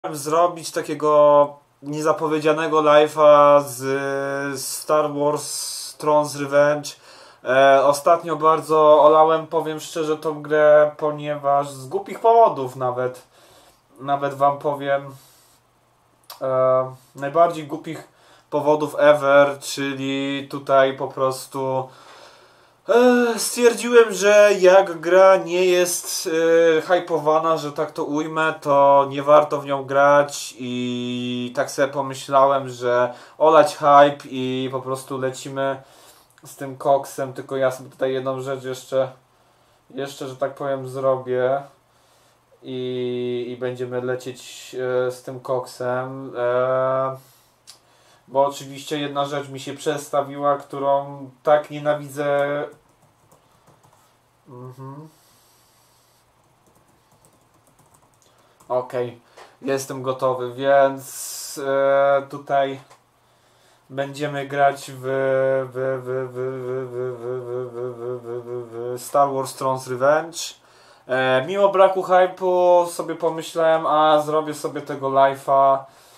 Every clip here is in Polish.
zrobić takiego niezapowiedzianego live'a z Star Wars Thrones Revenge. Ostatnio bardzo olałem, powiem szczerze, tą grę, ponieważ z głupich powodów nawet wam powiem, najbardziej głupich powodów ever, czyli tutaj po prostu stwierdziłem, że jak gra nie jest hypowana, że tak to ujmę, to nie warto w nią grać i tak sobie pomyślałem, że olać hype i po prostu lecimy z tym koksem. Tylko ja sobie tutaj jedną rzecz jeszcze że tak powiem zrobię i będziemy lecieć z tym koksem. Bo oczywiście jedna rzecz mi się przestawiła, którą tak nienawidzę. Okej, jestem gotowy, więc tutaj będziemy grać w Star Wars Thrones Revenge. Mimo braku hype'u sobie pomyślałem, a zrobię sobie tego live'a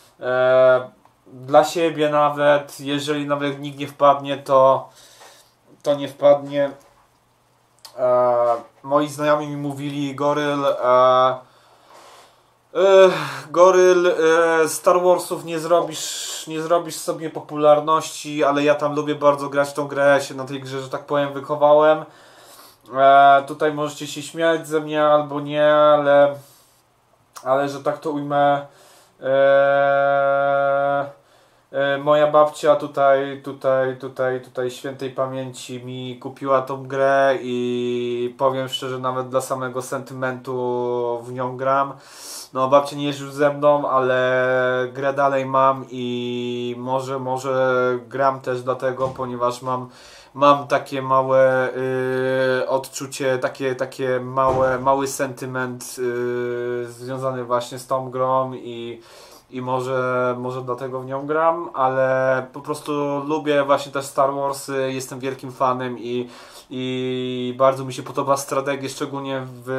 dla siebie nawet, jeżeli nawet nikt nie wpadnie, to nie wpadnie. Moi znajomi mi mówili, Goryl, Star Warsów nie zrobisz sobie popularności, ale ja tam lubię bardzo grać w tą grę, się na tej grze, że tak powiem, wychowałem. Tutaj możecie się śmiać ze mnie albo nie, ale że tak to ujmę, moja babcia tutaj świętej pamięci mi kupiła tą grę i powiem szczerze, nawet dla samego sentymentu w nią gram. No, babcia nie jest już ze mną, ale grę dalej mam i może gram też dlatego, ponieważ mam takie małe odczucie, takie mały sentyment związany właśnie z tą grą i może dlatego w nią gram, ale po prostu lubię właśnie też Star Warsy, jestem wielkim fanem i bardzo mi się podoba strategia, szczególnie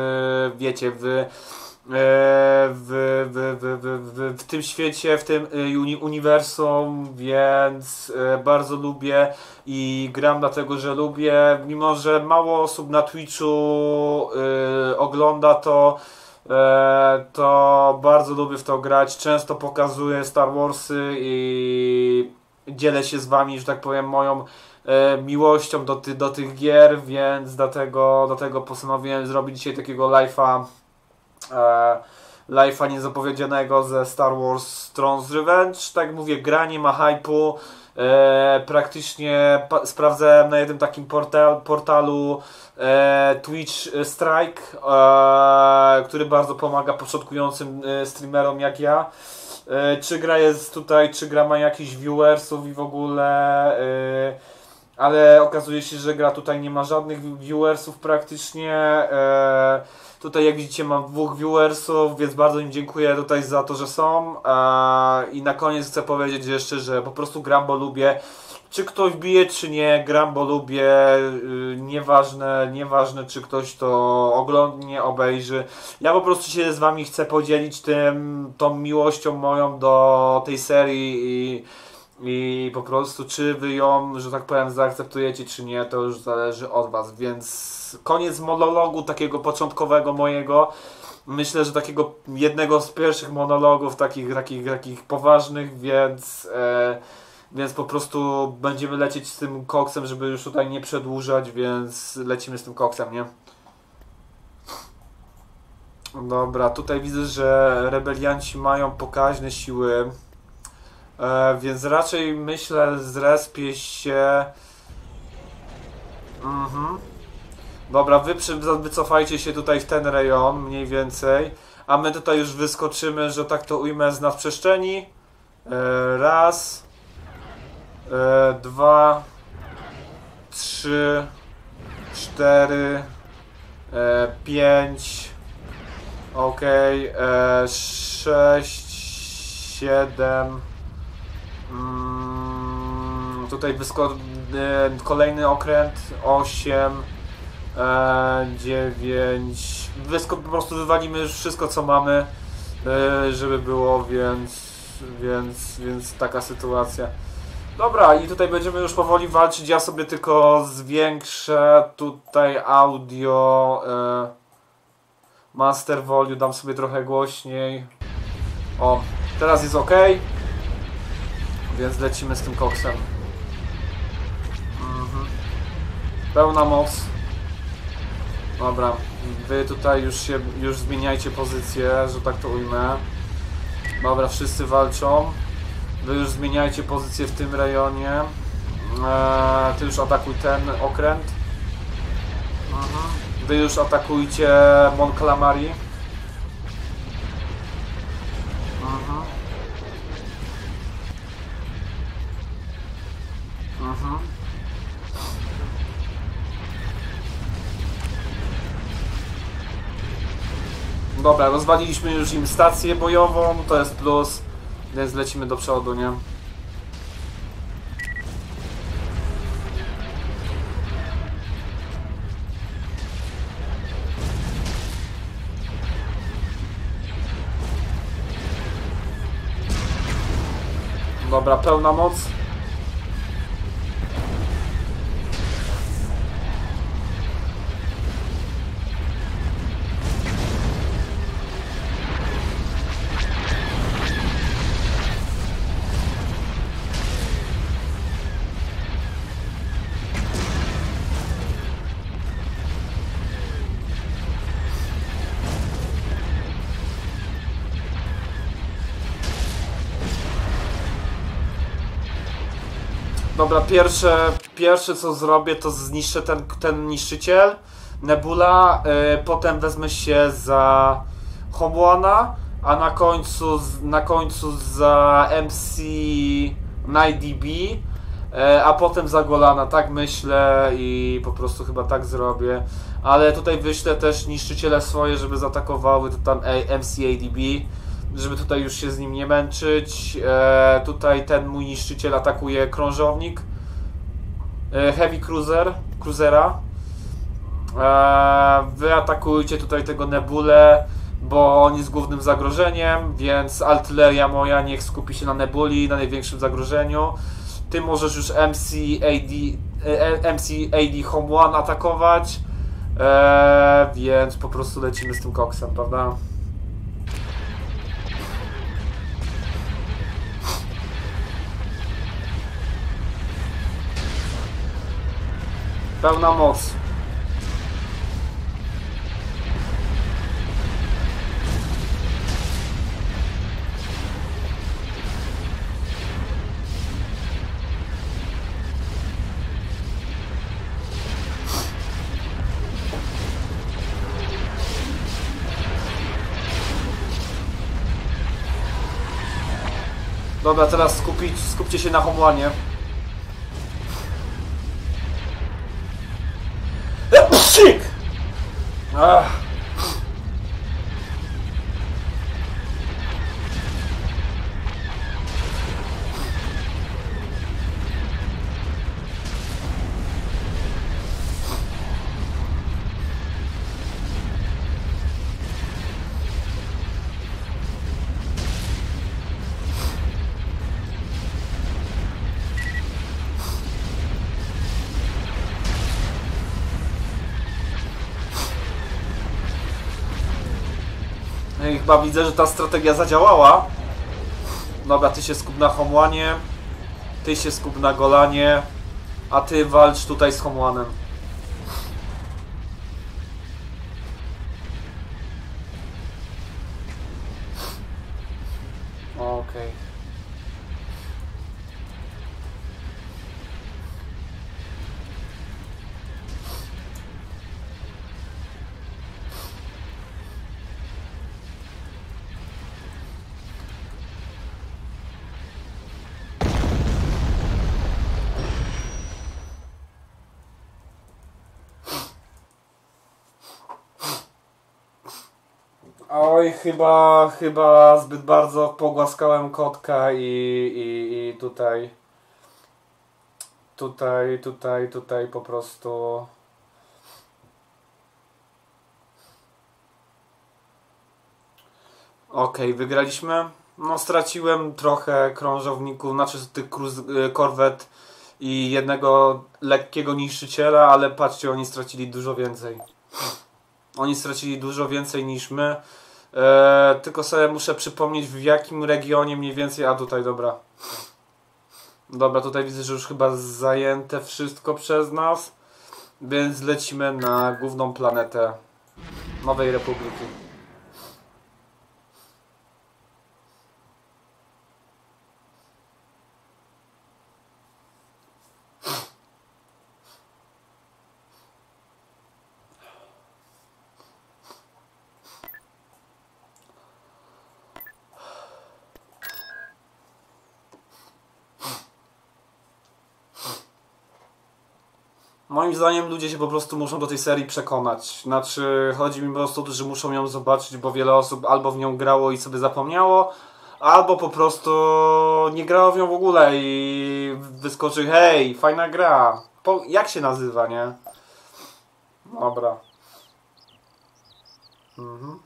w tym świecie, w tym uniwersum, więc bardzo lubię i gram dlatego, że lubię, mimo że mało osób na Twitchu ogląda to bardzo lubię w to grać, często pokazuję Star Warsy i dzielę się z wami, że tak powiem, moją miłością do tych gier, więc dlatego postanowiłem zrobić dzisiaj takiego live'a niezapowiedzianego ze Star Wars Thrones Revenge. Tak jak mówię, gra nie ma hype'u. Praktycznie sprawdzałem na jednym takim portalu Twitch Strike, który bardzo pomaga początkującym streamerom jak ja. Czy gra jest tutaj, czy gra ma jakichś viewersów i w ogóle, ale okazuje się, że gra tutaj nie ma żadnych viewersów praktycznie. Tutaj jak widzicie mam 2 viewersów, więc bardzo im dziękuję tutaj za to, że są. I na koniec chcę powiedzieć jeszcze, że po prostu gram, bo lubię. Czy ktoś bije, czy nie, gram, bo lubię. Nieważne czy ktoś to oglądnie, obejrzy. Ja po prostu się z wami chcę podzielić tą miłością moją do tej serii i po prostu czy wy ją, że tak powiem, zaakceptujecie, czy nie, to już zależy od was, więc koniec monologu takiego początkowego mojego. Myślę, że takiego jednego z pierwszych monologów takich poważnych, więc po prostu będziemy lecieć z tym koksem, żeby już tutaj nie przedłużać, więc lecimy z tym koksem, nie? Dobra, tutaj widzę, że rebelianci mają pokaźne siły, więc raczej myślę zrespię się. Dobra, wy wycofajcie się tutaj w ten rejon mniej więcej, a my tutaj już wyskoczymy, że tak to ujmę, z nadprzestrzeni. Raz, 2, 3, 4, 5, ok, 6, 7, tutaj kolejny okręt, 8, 9, po prostu wywalimy już wszystko co mamy żeby było, więc taka sytuacja. Dobra, i tutaj będziemy już powoli walczyć. Ja sobie tylko zwiększę tutaj audio, master volume, dam sobie trochę głośniej. O, teraz jest ok, więc lecimy z tym koksem. Pełna moc. Dobra, wy tutaj już zmieniajcie pozycję, że tak to ujmę. Dobra, wszyscy walczą. Wy już zmieniajcie pozycję w tym rejonie. Ty już atakuj ten okręt. Wy już atakujcie Mon Calamari. Dobra, rozwaliliśmy już im stację bojową, to jest plus, więc lecimy do przodu, nie? Dobra, pełna moc. Dobra, pierwsze co zrobię, to zniszczę ten niszczyciel, Nebula, potem wezmę się za Homeona, a na końcu za MC NightDB, a potem za Golana, tak myślę i po prostu chyba tak zrobię. Ale tutaj wyślę też niszczyciele swoje, żeby zaatakowały to tam MCADB, żeby tutaj już się z nim nie męczyć. Tutaj ten mój niszczyciel atakuje krążownik, Heavy Cruisera. Wy atakujcie tutaj tego Nebulę, bo on jest głównym zagrożeniem, więc artyleria moja niech skupi się na Nebuli, na największym zagrożeniu. Ty możesz już MCAD Home One atakować, więc po prostu lecimy z tym koksem, prawda? Pełna moc. Dobra, teraz skupcie się na Homełanie. Psik! Chyba widzę, że ta strategia zadziałała. Dobra, ty się skup na Homełanie, ty się skup na Golanie, a ty walcz tutaj z Homełanem. Okej. Oj, chyba zbyt bardzo pogłaskałem kotka i tutaj po prostu Okej, wygraliśmy. No straciłem trochę krążowników, znaczy tych korwet i jednego lekkiego niszczyciela, ale patrzcie, oni stracili dużo więcej. Oni stracili dużo więcej niż my. Tylko sobie muszę przypomnieć, w jakim regionie mniej więcej. A tutaj, dobra. Dobra, tutaj widzę, że już chyba zajęte wszystko przez nas. Więc lecimy na główną planetę Nowej Republiki. Moim zdaniem ludzie się po prostu muszą do tej serii przekonać. Znaczy, chodzi mi po prostu o to, że muszą ją zobaczyć, bo wiele osób albo w nią grało i sobie zapomniało, albo po prostu nie grało w nią w ogóle i wyskoczy: hej, fajna gra. Jak się nazywa, nie? Dobra. Mhm.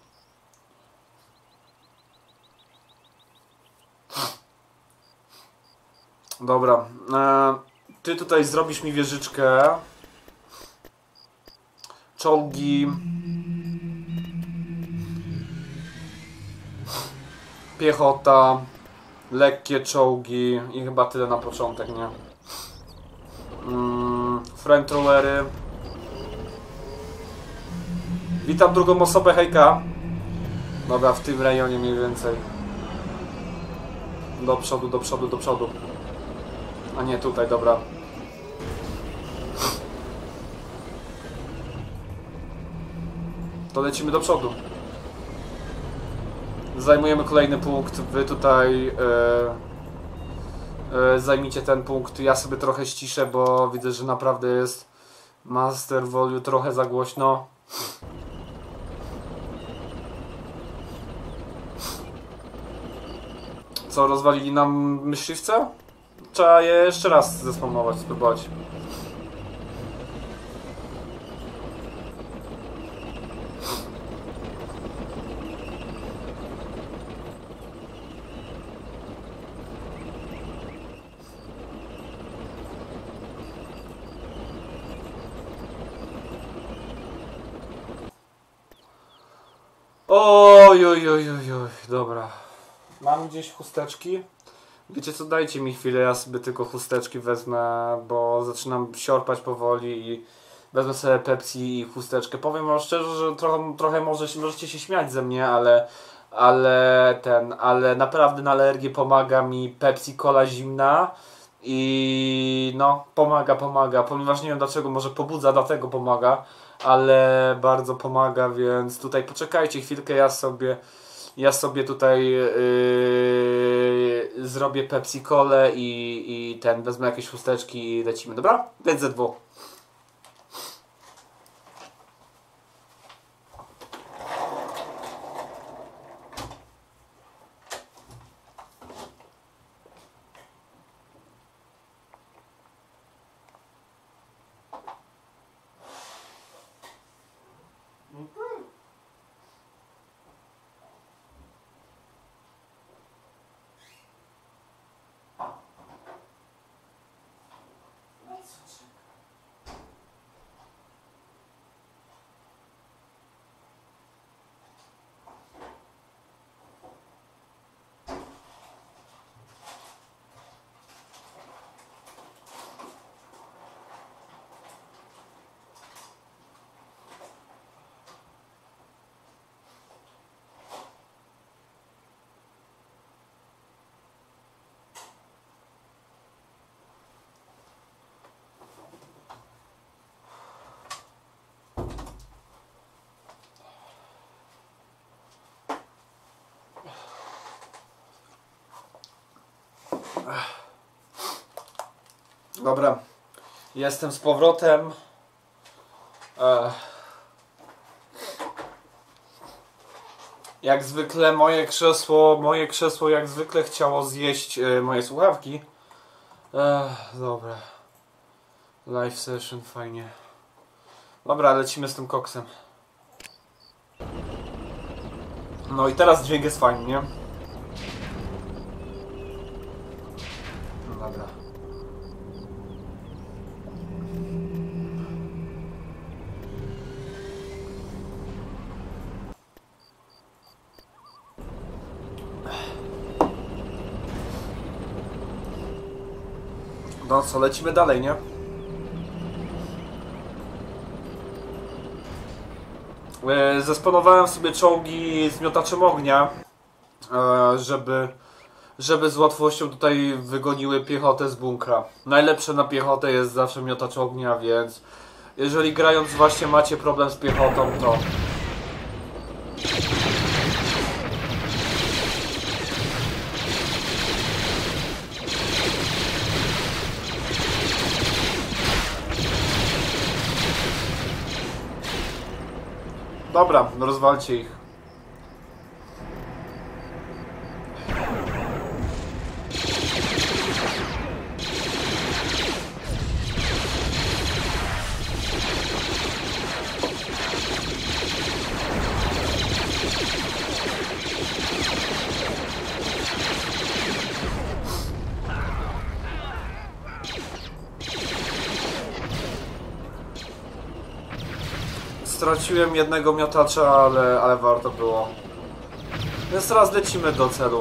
Dobra. Ty tutaj zrobisz mi wieżyczkę. Czołgi. Piechota. Lekkie czołgi. I chyba tyle na początek, nie? Flamethrowery. Witam drugą osobę, hejka. Dobra, w tym rejonie mniej więcej. Do przodu, do przodu, do przodu. A nie, tutaj, dobra. To lecimy do przodu. Zajmujemy kolejny punkt. Wy tutaj zajmijcie ten punkt. Ja sobie trochę ściszę, bo widzę, że naprawdę jest Master Volume trochę za głośno. Co, rozwalili nam myśliwce? Trzeba je jeszcze raz zespamować, spróbować. Oj, oj, oj, oj, oj, dobra. Mam gdzieś chusteczki. Wiecie co, dajcie mi chwilę, ja sobie tylko chusteczki wezmę, bo zaczynam siorpać powoli i wezmę sobie Pepsi i chusteczkę. Powiem wam szczerze, że trochę możecie się śmiać ze mnie, ale naprawdę na alergię pomaga mi Pepsi Cola zimna i no, pomaga, ponieważ nie wiem dlaczego, może pobudza, dlatego pomaga, ale bardzo pomaga, więc tutaj poczekajcie chwilkę, ja sobie tutaj zrobię Pepsi Colę i wezmę jakieś chusteczki i lecimy, dobra? Więc ze dwóch. Dobra, jestem z powrotem. Jak zwykle moje krzesło jak zwykle chciało zjeść moje słuchawki. Dobra. Live session, fajnie. Dobra, lecimy z tym koksem. No i teraz dźwięk jest fajny, nie? No dobra. No co, lecimy dalej, nie? Zesponowałem sobie czołgi z miotaczem ognia, żeby z łatwością tutaj wygoniły piechotę z bunkra. Najlepsze na piechotę jest zawsze miotacz ognia, więc jeżeli grając właśnie macie problem z piechotą, to dobra, rozwalcie ich. Straciłem jednego miotacza, ale warto było. Więc teraz lecimy do celu.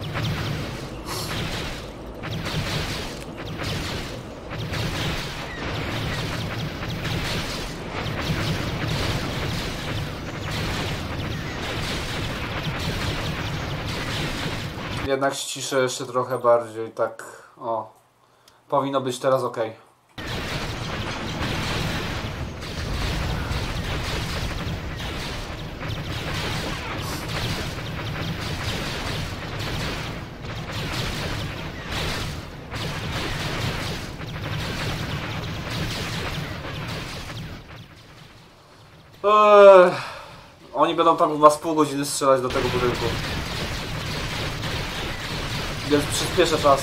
Jednak ściszę jeszcze trochę bardziej, tak o. Powinno być teraz ok. Oni będą tam chyba z pół godziny strzelać do tego budynku. Więc przyspieszę czas.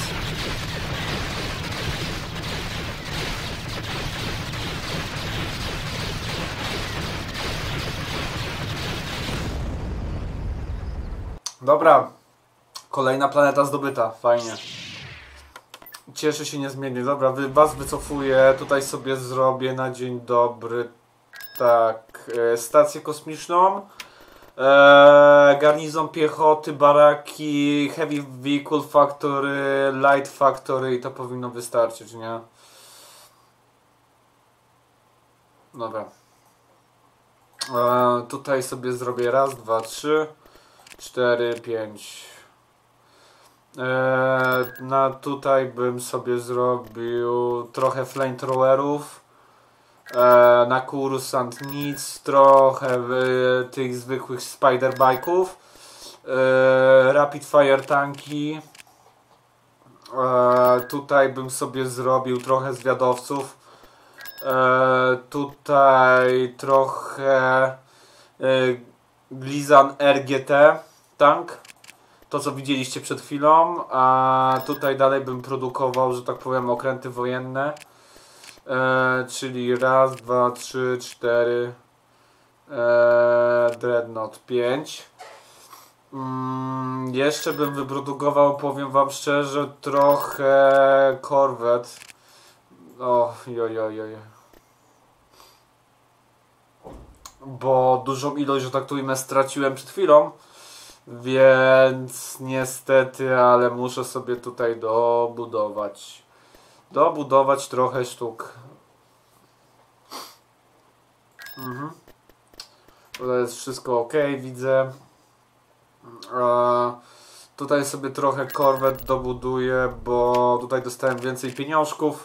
Dobra. Kolejna planeta zdobyta. Fajnie. Cieszę się niezmiennie. Dobra, was wycofuję. Tutaj sobie zrobię na dzień dobry. Tak, stację kosmiczną, garnizon piechoty, baraki, heavy vehicle factory, light factory i to powinno wystarczyć, nie? Dobra. Tutaj sobie zrobię raz, dwa, trzy, cztery, pięć. Tutaj bym sobie zrobił trochę flamethrowerów. Na kursant nic, trochę tych zwykłych spider-bike'ów, rapid fire tanki, tutaj bym sobie zrobił trochę zwiadowców, tutaj trochę Glizan RGT tank, to co widzieliście przed chwilą, a tutaj dalej bym produkował, że tak powiem, okręty wojenne. Czyli raz, dwa, trzy, cztery, Dreadnought 5. Jeszcze bym wyprodukował, powiem wam szczerze, trochę Corvette. Jojojoj. Bo dużą ilość, że tak tu ujmę, straciłem przed chwilą. Więc niestety, ale muszę sobie tutaj dobudować trochę sztuk. To jest wszystko ok, widzę. Tutaj sobie trochę Corvette dobuduję, bo tutaj dostałem więcej pieniążków.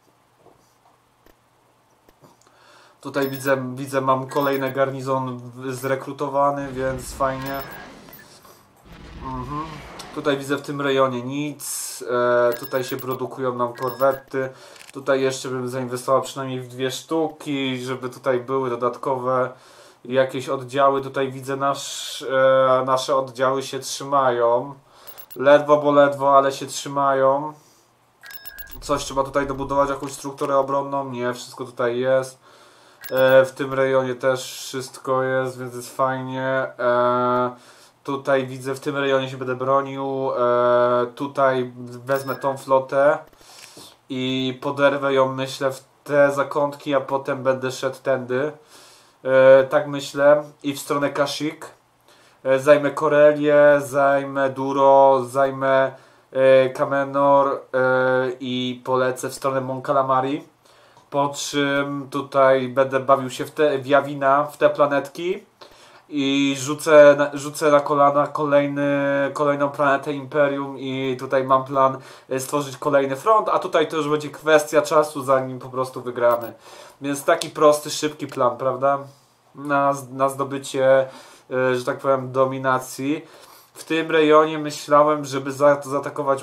Tutaj widzę mam kolejny garnizon zrekrutowany, więc fajnie. Tutaj widzę w tym rejonie nic. Tutaj się produkują nam korwety. Tutaj jeszcze bym zainwestował przynajmniej w 2 sztuki, żeby tutaj były dodatkowe jakieś oddziały. Tutaj widzę nasze oddziały się trzymają. Ledwo, ale się trzymają. Coś trzeba tutaj dobudować, jakąś strukturę obronną. Nie, wszystko tutaj jest. W tym rejonie też wszystko jest, więc jest fajnie. tutaj widzę, w tym rejonie się będę bronił. Tutaj wezmę tą flotę i poderwę ją, myślę, w te zakątki, a potem będę szedł tędy. Tak myślę. I w stronę Kashyyyk. Zajmę Korelię, zajmę Duro, zajmę Kamenor i polecę w stronę Mon Calamari. Po czym tutaj będę bawił się w Yavina, w te planetki i rzucę na kolana kolejną planetę Imperium i tutaj mam plan stworzyć kolejny front, a tutaj to już będzie kwestia czasu, zanim po prostu wygramy. Więc taki prosty, szybki plan, prawda? Na zdobycie, że tak powiem, dominacji. W tym rejonie myślałem, żeby zaatakować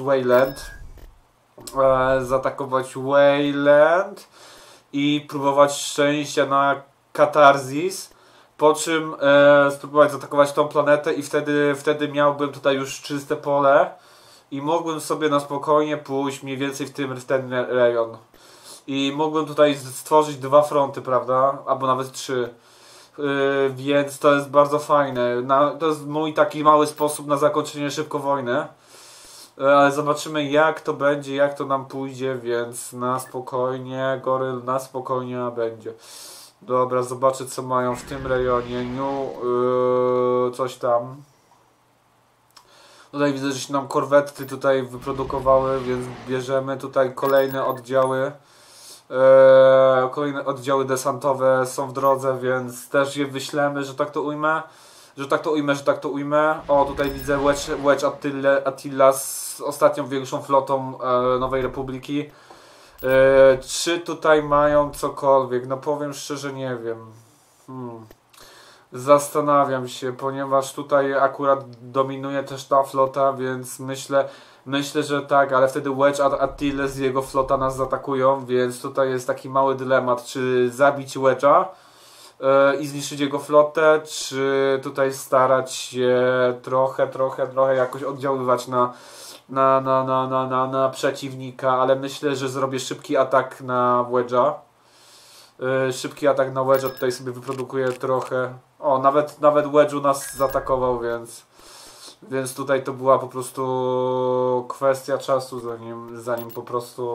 Wayland i próbować szczęścia na Katarzis, po czym spróbować zaatakować tą planetę i wtedy miałbym tutaj już czyste pole i mógłbym sobie na spokojnie pójść mniej więcej w ten rejon. I mógłbym tutaj stworzyć 2 fronty, prawda? Albo nawet 3. Więc to jest bardzo fajne. To jest mój taki mały sposób na zakończenie szybko wojny. Ale zobaczymy, jak to będzie, jak to nam pójdzie, więc na spokojnie, Goryl, na spokojnie będzie. Dobra, zobaczę, co mają w tym rejonie. Coś tam. Tutaj widzę, że się nam korwety tutaj wyprodukowały, więc bierzemy tutaj kolejne oddziały. Kolejne oddziały desantowe są w drodze, więc też je wyślemy, że tak to ujmę. Że tak to ujmę. O, tutaj widzę Wedge Attila z ostatnią większą flotą Nowej Republiki. Czy tutaj mają cokolwiek? No powiem szczerze, nie wiem. Zastanawiam się, ponieważ tutaj akurat dominuje też ta flota, więc myślę, że tak, ale wtedy Wedge Attila z jego flota nas zaatakują, więc tutaj jest taki mały dylemat, czy zabić Wedge'a i zniszczyć jego flotę, czy tutaj starać się trochę jakoś oddziaływać na przeciwnika, ale myślę, że zrobię szybki atak na Wedge'a. Szybki atak na Wedge'a tutaj sobie wyprodukuję trochę. O, nawet Wedge'u nas zaatakował, więc tutaj to była po prostu kwestia czasu, zanim po prostu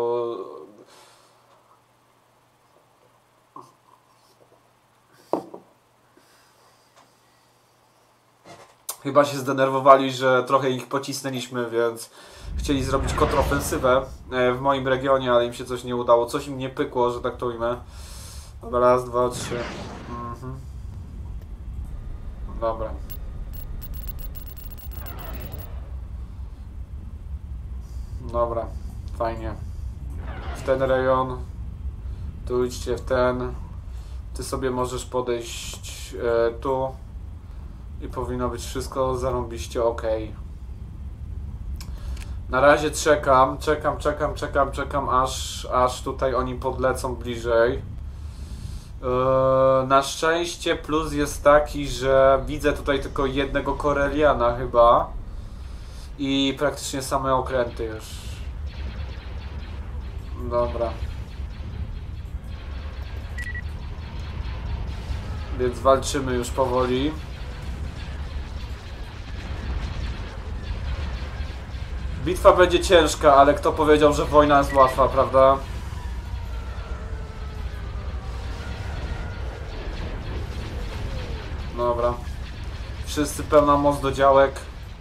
chyba się zdenerwowali, że trochę ich pocisnęliśmy, więc chcieli zrobić kontrofensywę w moim regionie, ale im się coś nie udało. Coś im nie pykło, że tak to ujmę. Dobra, raz, dwa, trzy. Dobra. Dobra, fajnie. W ten rejon. Tu idźcie w ten. Ty sobie możesz podejść tu. I powinno być wszystko zarąbiście ok. Na razie czekam, aż tutaj oni podlecą bliżej. Na szczęście plus jest taki, że widzę tutaj tylko jednego Koreliana chyba. I praktycznie same okręty już. Dobra. Więc walczymy już powoli. Bitwa będzie ciężka, ale kto powiedział, że wojna jest łatwa, prawda? Dobra. Wszyscy pełna moc do działek.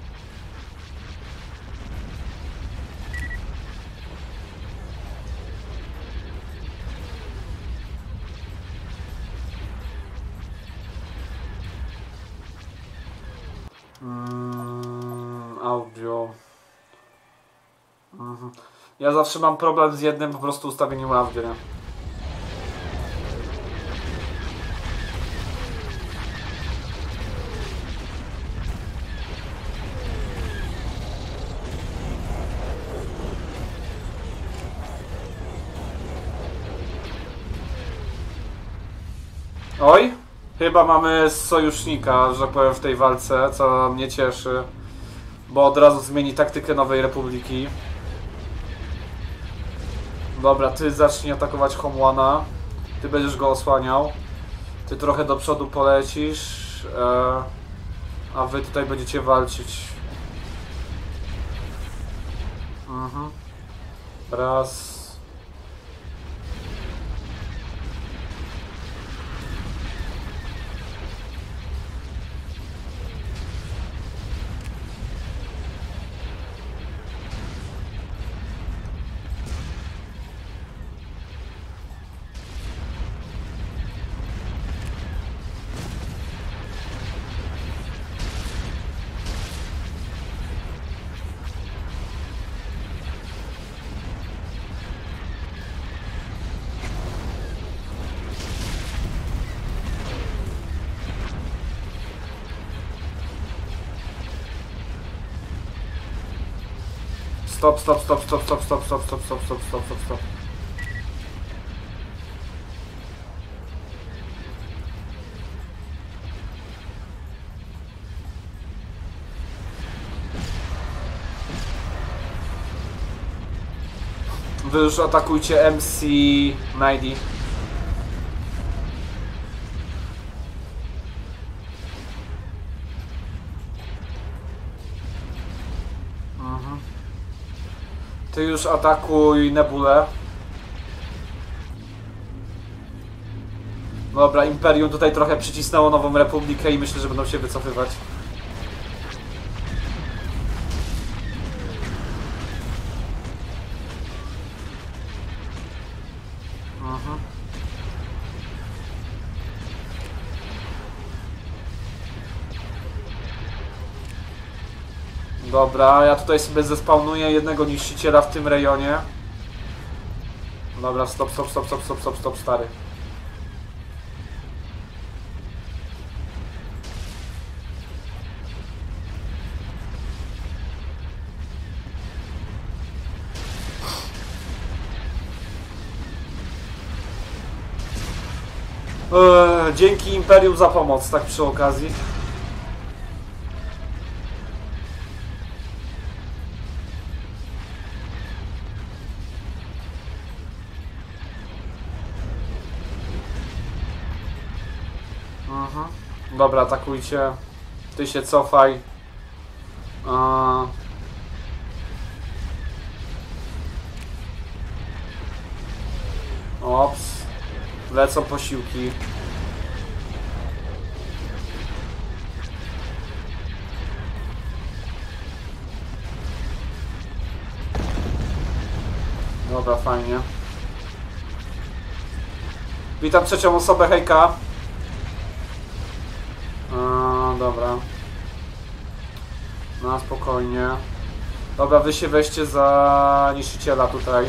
Audio. Ja zawsze mam problem z jednym po prostu ustawieniem audio, nie? Oj, chyba mamy sojusznika, że powiem, w tej walce, co mnie cieszy, bo od razu zmieni taktykę Nowej Republiki. Dobra, ty zacznij atakować Homłana. Ty będziesz go osłaniał. Ty trochę do przodu polecisz. A wy tutaj będziecie walczyć. Raz. Stop, stop, stop, stop, stop, stop, stop, stop, stop, stop, stop, stop, stop. Wy już atakujcie MC Nighty. Ty już atakuj Nebulę. Dobra, Imperium tutaj trochę przycisnęło Nową Republikę i myślę, że będą się wycofywać. Dobra, ja tutaj sobie zespawnuję jednego niszczyciela w tym rejonie. Dobra, stop, stop, stop, stop, stop, stop, stop, stary. Dzięki Imperium za pomoc, tak przy okazji. Dobra, atakujcie. Ty się cofaj. Ops. Lecą posiłki. Dobra, fajnie. Witam trzecią osobę, hejka. Dobra. No spokojnie. Dobra, wy się weźcie za niszczyciela tutaj.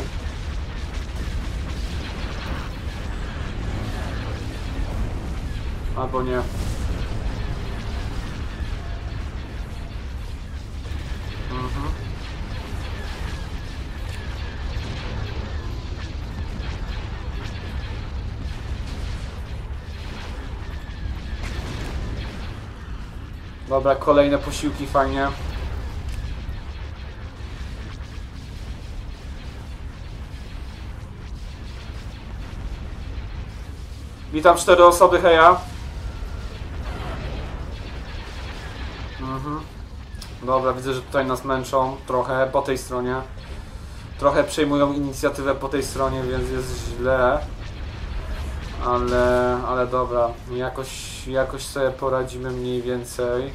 Albo nie. Dobra, kolejne posiłki, fajnie. Witam 4 osoby, heja. Dobra, widzę, że tutaj nas męczą trochę po tej stronie. Trochę przejmują inicjatywę po tej stronie, więc jest źle. Ale dobra, jakoś sobie poradzimy mniej więcej.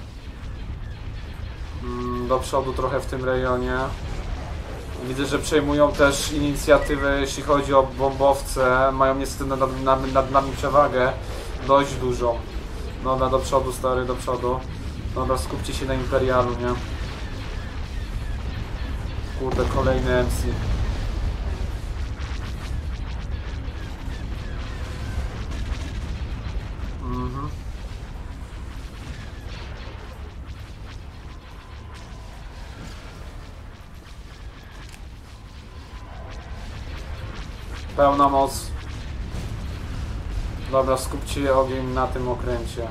Do przodu trochę w tym rejonie. Widzę, że przejmują też inicjatywę, jeśli chodzi o bombowce. Mają niestety nad nami przewagę dość dużą. Dobra, do przodu, stary, do przodu. Dobra, skupcie się na Imperialu, nie? Kurde, kolejny MC. Pełna moc. Dobra, skupcie ogień na tym okręcie.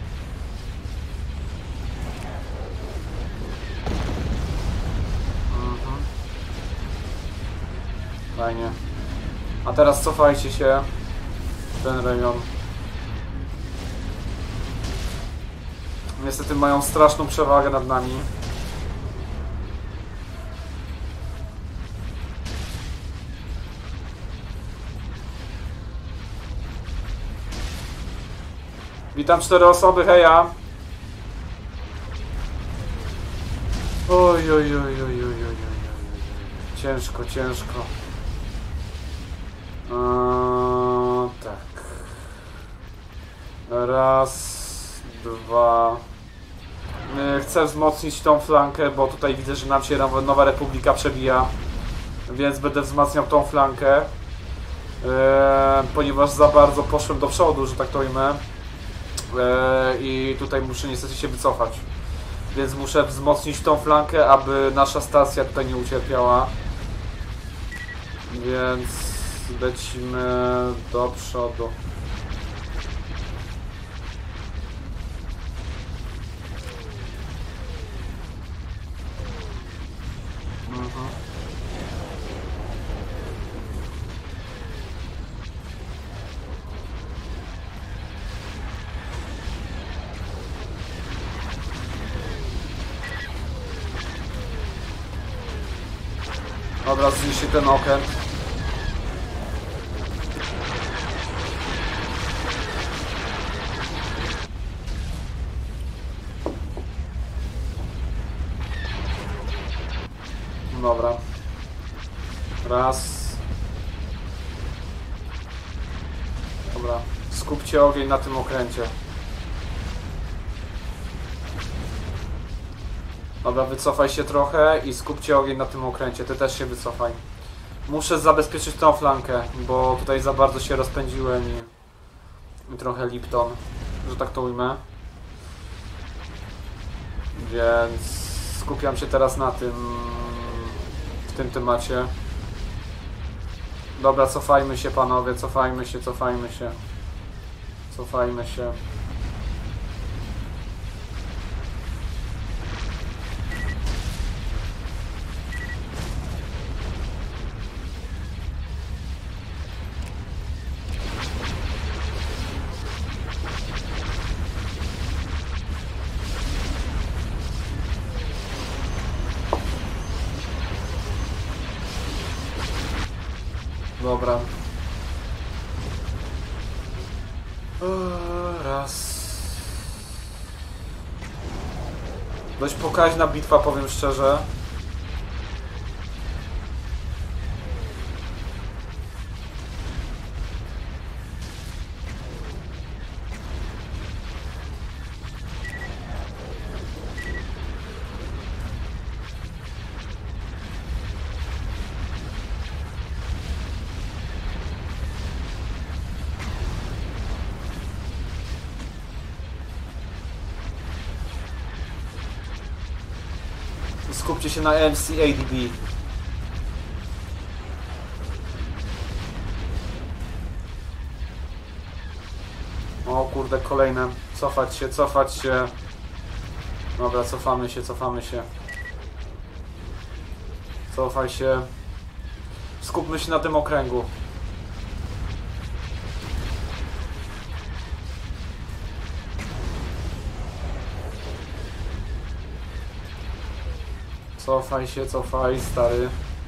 Fajnie. A teraz cofajcie się w ten rejon. Niestety mają straszną przewagę nad nami. Witam 4 osoby, heja! Oj, oj, oj, oj, oj, oj, oj. Ciężko, ciężko. Tak. Raz, dwa. Chcę wzmocnić tą flankę, bo tutaj widzę, że nam się Nowa Republika przebija. Więc będę wzmacniał tą flankę. Ponieważ za bardzo poszłem do przodu, że tak to ujmę. I tutaj muszę niestety się wycofać. Więc muszę wzmocnić tą flankę, aby nasza stacja tutaj nie ucierpiała. Więc lecimy do przodu. Dobra, zniszczy ten okręt. Dobra. Raz. Dobra. Skupcie ogień na tym okręcie. Dobra, wycofaj się trochę i skupcie ogień na tym okręcie. Ty też się wycofaj. Muszę zabezpieczyć tą flankę, bo tutaj za bardzo się rozpędziłem i trochę Lipton, że tak to ujmę. Więc skupiam się teraz na tym, w tym temacie. Dobra, cofajmy się panowie, cofajmy się, cofajmy się. Cofajmy się. Dobra. Raz. Dość pokaźna bitwa, powiem szczerze. Skupcie się na MCADB. O kurde, kolejne. Cofać się, cofać się. Dobra, cofamy się, cofamy się. Cofaj się. Skupmy się na tym okręgu. Cofaj się, cofaj, stary.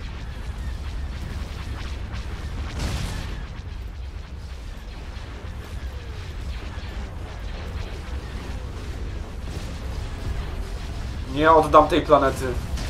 Nie oddam tej planety.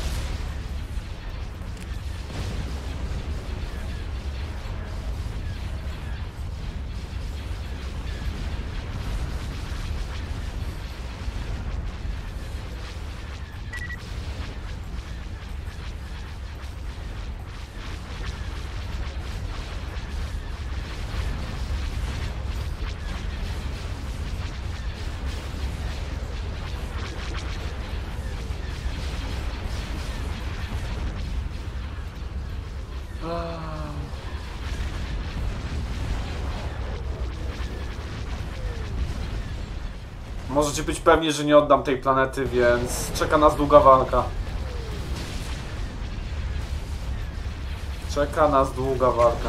Możecie być pewni, że nie oddam tej planety, więc czeka nas długa walka. Czeka nas długa walka.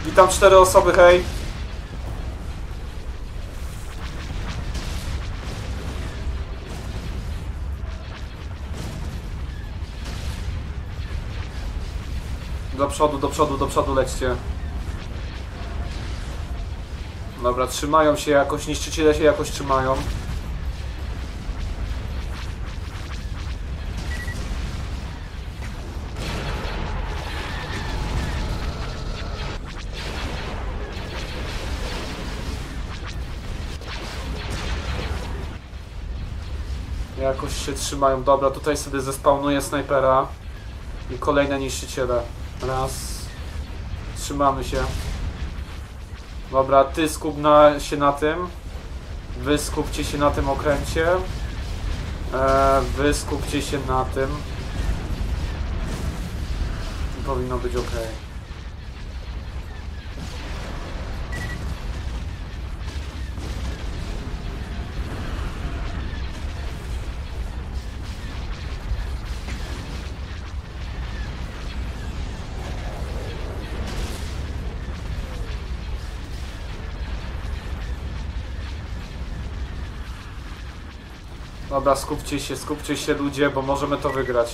Witam 4 osoby, hej. Do przodu, do przodu, do przodu lećcie. Dobra, trzymają się jakoś, niszczyciele się jakoś trzymają. Jakoś się trzymają. Dobra, tutaj sobie zespawnuję snajpera. I kolejne niszczyciele. Raz. Trzymamy się. Dobra, ty skup się na tym. Wy skupcie się na tym okręcie. Wy skupcie się na tym. Powinno być ok. Dobra, skupcie się ludzie, bo możemy to wygrać.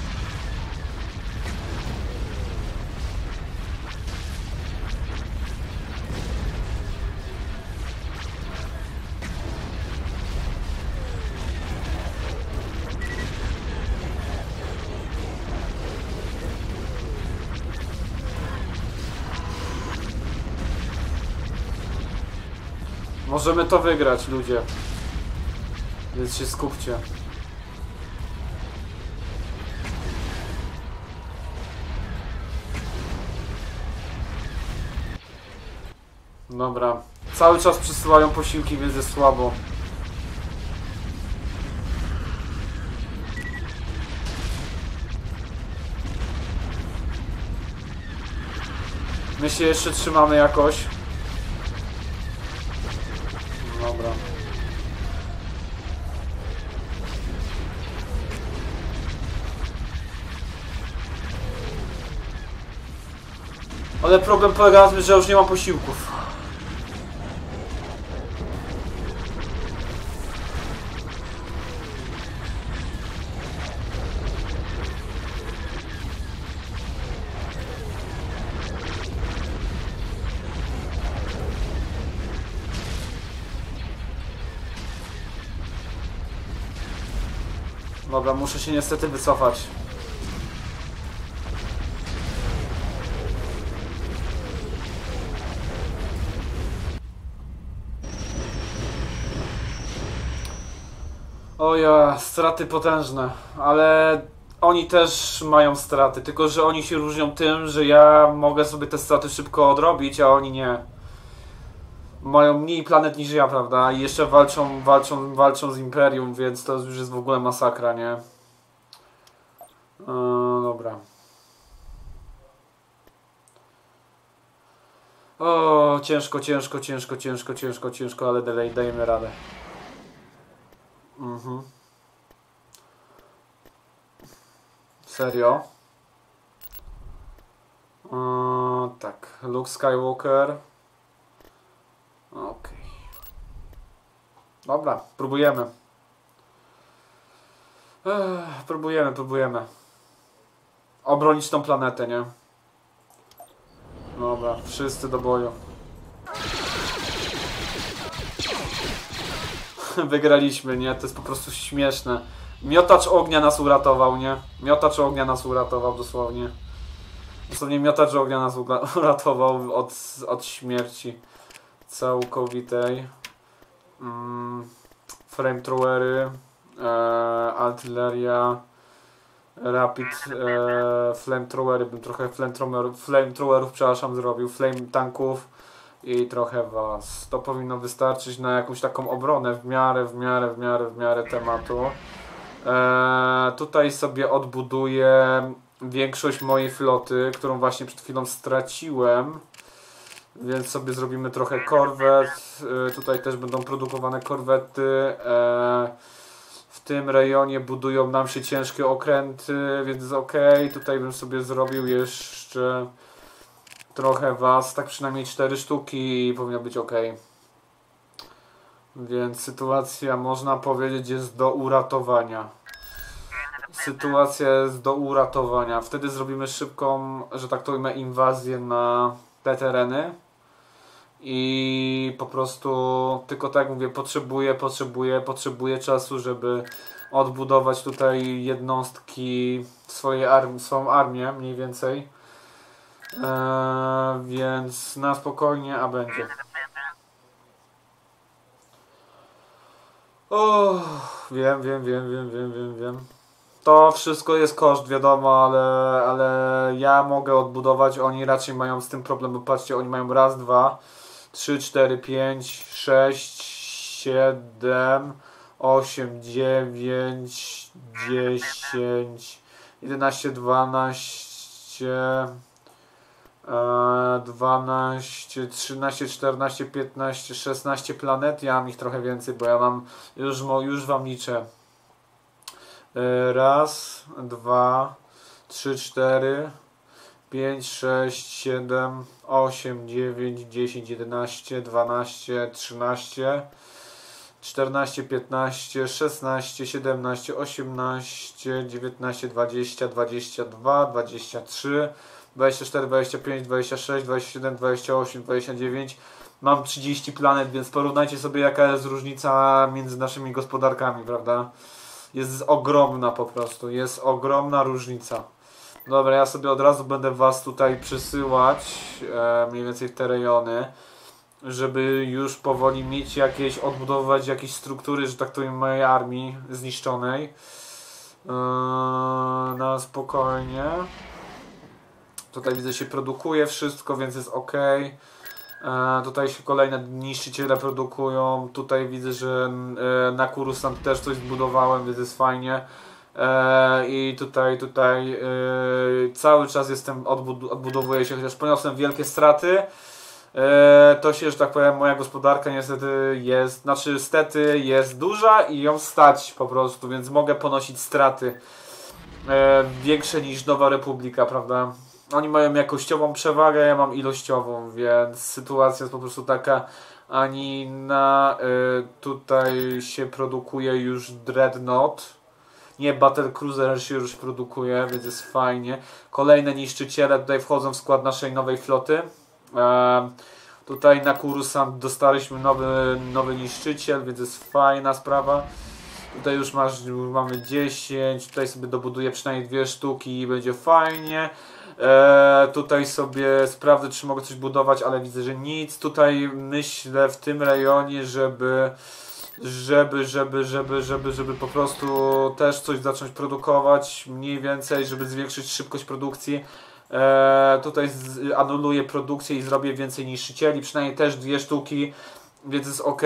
Możemy to wygrać, ludzie. Więc się skupcie. Dobra. Cały czas przysyłają posiłki, więc jest słabo. My się jeszcze trzymamy jakoś. Dobra. Ale problem polega na tym, że już nie mam posiłków. Dobra, muszę się niestety wycofać. O ja, straty potężne, ale oni też mają straty, tylko że oni się różnią tym, że ja mogę sobie te straty szybko odrobić, a oni nie. Mają mniej planet niż ja, prawda? I jeszcze walczą z Imperium, więc to już jest w ogóle masakra, nie? Dobra. O, ciężko, ale dajemy radę. Serio? Tak, Luke Skywalker. Okej. Dobra, próbujemy. Próbujemy. Obronić tą planetę, nie? Dobra, wszyscy do boju. Wygraliśmy, nie? To jest po prostu śmieszne. Miotacz ognia nas uratował, nie? Miotacz ognia nas uratował dosłownie. Dosłownie miotacz ognia nas uratował od śmierci całkowitej. Flamethrowery, artyleria, rapid flamethrowery, bym trochę flamethrowerów, przepraszam, zrobił, flame tanków i trochę was. To powinno wystarczyć na jakąś taką obronę w miarę tematu. Tutaj sobie odbuduję większość mojej floty, którą właśnie przed chwilą straciłem. Więc sobie zrobimy trochę korwet. Tutaj też będą produkowane korwety. W tym rejonie budują nam się ciężkie okręty, więc ok. Tutaj bym sobie zrobił jeszcze trochę was, tak przynajmniej 4 sztuki i powinno być ok. Więc sytuacja, można powiedzieć, jest do uratowania. Sytuacja jest do uratowania. Wtedy zrobimy szybką, że tak to ujmę, inwazję na te tereny. I po prostu, tylko tak jak mówię, potrzebuję czasu, żeby odbudować tutaj jednostki swoją armię mniej więcej. Więc na spokojnie, a będzie. Wiem. To wszystko jest koszt, wiadomo, ale ja mogę odbudować, oni raczej mają z tym problem, bo patrzcie, oni mają raz, dwa, 3, 4, 5, 6, 7, 8, 9, 10, 11, 12, 12, 13, 14, 15, 16 planet. Ja mam ich trochę więcej, bo ja mam, już wam liczę. Raz, dwa, 3, 4, 5, 6, 7, 8, 9, 10, 11, 12, 13, 14, 15, 16, 17, 18, 19, 20, 22, 23, 24, 25, 26, 27, 28, 29. Mam 30 planet, więc porównajcie sobie, jaka jest różnica między naszymi gospodarkami, prawda? Jest ogromna po prostu, jest ogromna różnica. Dobra, ja sobie od razu będę was tutaj przysyłać mniej więcej w te rejony, żeby już powoli mieć jakieś, odbudowywać jakieś struktury, że tak to powiem, mojej armii zniszczonej. Na spokojnie. Tutaj widzę, się produkuje wszystko, więc jest ok. Tutaj się kolejne niszczyciele produkują. Tutaj widzę, że na Coruscant też coś zbudowałem, więc jest fajnie. I tutaj cały czas jestem, odbudowuję się, chociaż poniosłem wielkie straty. To się, że tak powiem, moja gospodarka niestety jest, stety jest duża i ją stać po prostu, więc mogę ponosić straty większe niż Nowa Republika, prawda? Oni mają jakościową przewagę, ja mam ilościową, więc sytuacja jest po prostu taka, ani na tutaj się produkuje już Dreadnought. Nie, Battlecruiser się już produkuje, więc jest fajnie. Kolejne niszczyciele tutaj wchodzą w skład naszej nowej floty. Tutaj na Coruscant dostaliśmy nowy niszczyciel, więc jest fajna sprawa. Tutaj już mamy 10, tutaj sobie dobuduję przynajmniej 2 sztuki i będzie fajnie. Tutaj sobie sprawdzę, czy mogę coś budować, ale widzę, że nic. Tutaj myślę w tym rejonie, żeby po prostu też coś zacząć produkować mniej więcej, żeby zwiększyć szybkość produkcji. Tutaj anuluję produkcję i zrobię więcej niszczycieli, przynajmniej też 2 sztuki, więc jest ok.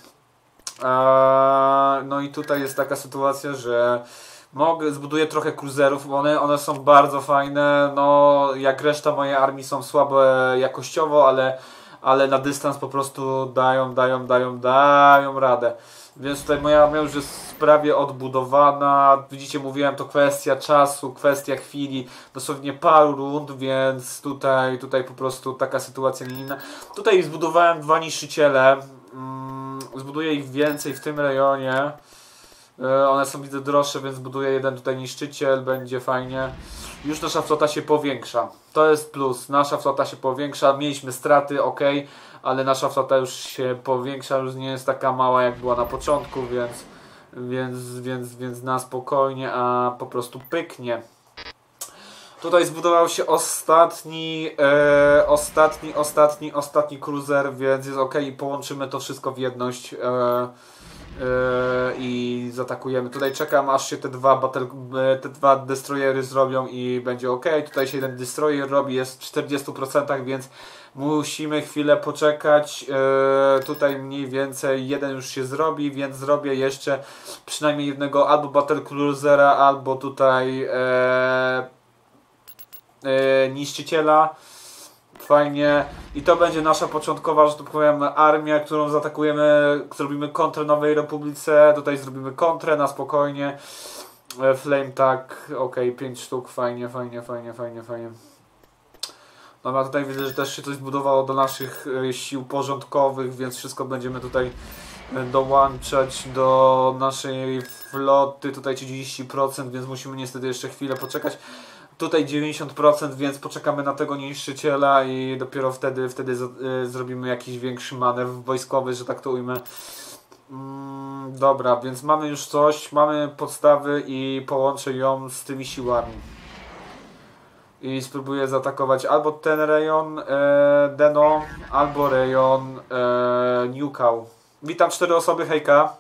No i tutaj jest taka sytuacja, że zbuduję trochę cruiserów, one są bardzo fajne, no jak reszta mojej armii są słabe jakościowo, ale na dystans po prostu dają radę. Więc tutaj moja armia już jest prawie odbudowana. Widzicie, mówiłem, to kwestia czasu, kwestia chwili, dosłownie paru rund, więc tutaj po prostu taka sytuacja nie inna. Tutaj zbudowałem 2 niszczyciele. Zbuduję ich więcej w tym rejonie. One są, widzę, droższe, więc buduję jeden tutaj niszczyciel, będzie fajnie. Już nasza flota się powiększa. To jest plus. Nasza flota się powiększa. Mieliśmy straty, ok, ale nasza flota już się powiększa, już nie jest taka mała, jak była na początku, więc na spokojnie, a po prostu pyknie. Tutaj zbudował się ostatni cruiser, więc jest ok i połączymy to wszystko w jedność. I zaatakujemy. Tutaj czekam, aż się te dwa destroyery zrobią i będzie ok. Tutaj się jeden destroyer robi, jest w 40%, więc musimy chwilę poczekać. Tutaj mniej więcej jeden już się zrobi, więc zrobię jeszcze przynajmniej jednego albo battlecruisera, albo tutaj niszczyciela. Fajnie. I to będzie nasza początkowa, że tak powiem, armia, którą zaatakujemy, zrobimy kontrę Nowej Republice. Tutaj zrobimy kontrę na spokojnie. Flame tak, ok, 5 sztuk, fajnie. Dobra, tutaj widzę, że też się coś zbudowało do naszych sił porządkowych, więc wszystko będziemy tutaj dołączać do naszej floty. Tutaj 30%, więc musimy niestety jeszcze chwilę poczekać. Tutaj 90%, więc poczekamy na tego niszczyciela i dopiero wtedy zrobimy jakiś większy manewr wojskowy, że tak to ujmę. Dobra, więc mamy już coś, mamy podstawy i połączę ją z tymi siłami. I spróbuję zaatakować albo ten rejon Deno, albo rejon Newcał. Witam 4 osoby, hejka.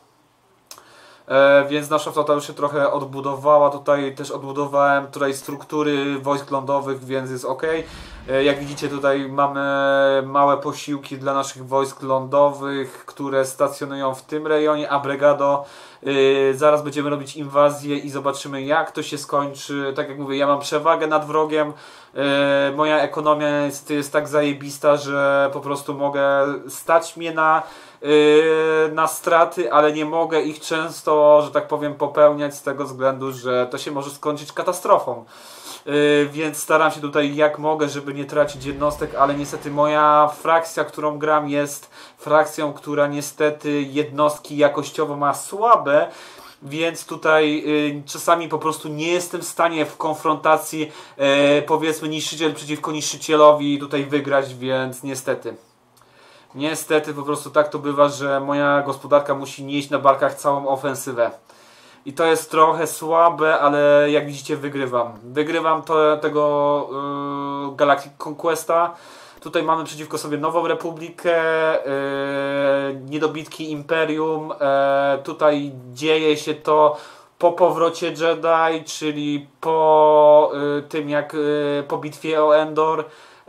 Więc nasza flota już się trochę odbudowała. Tutaj też odbudowałem tutaj struktury wojsk lądowych, więc jest ok. Jak widzicie, tutaj mamy małe posiłki dla naszych wojsk lądowych, które stacjonują w tym rejonie, a Bregado zaraz będziemy robić inwazję i zobaczymy, jak to się skończy. Tak jak mówię, ja mam przewagę nad wrogiem. Moja ekonomia jest tak zajebista, że po prostu mogę stać mnie na straty, ale nie mogę ich często, że tak powiem, popełniać z tego względu, że to się może skończyć katastrofą. Więc staram się tutaj jak mogę, żeby nie tracić jednostek, ale niestety moja frakcja, którą gram, jest frakcją, która niestety jednostki jakościowo ma słabe, więc tutaj czasami po prostu nie jestem w stanie w konfrontacji powiedzmy niszczyciel przeciwko niszczycielowi tutaj wygrać, więc niestety. Niestety po prostu tak to bywa, że moja gospodarka musi nieść na barkach całą ofensywę. I to jest trochę słabe, ale jak widzicie wygrywam. Wygrywam tego Galactic Conquesta. Tutaj mamy przeciwko sobie Nową Republikę, niedobitki Imperium. Tutaj dzieje się to po powrocie Jedi, czyli po tym jak po bitwie o Endor.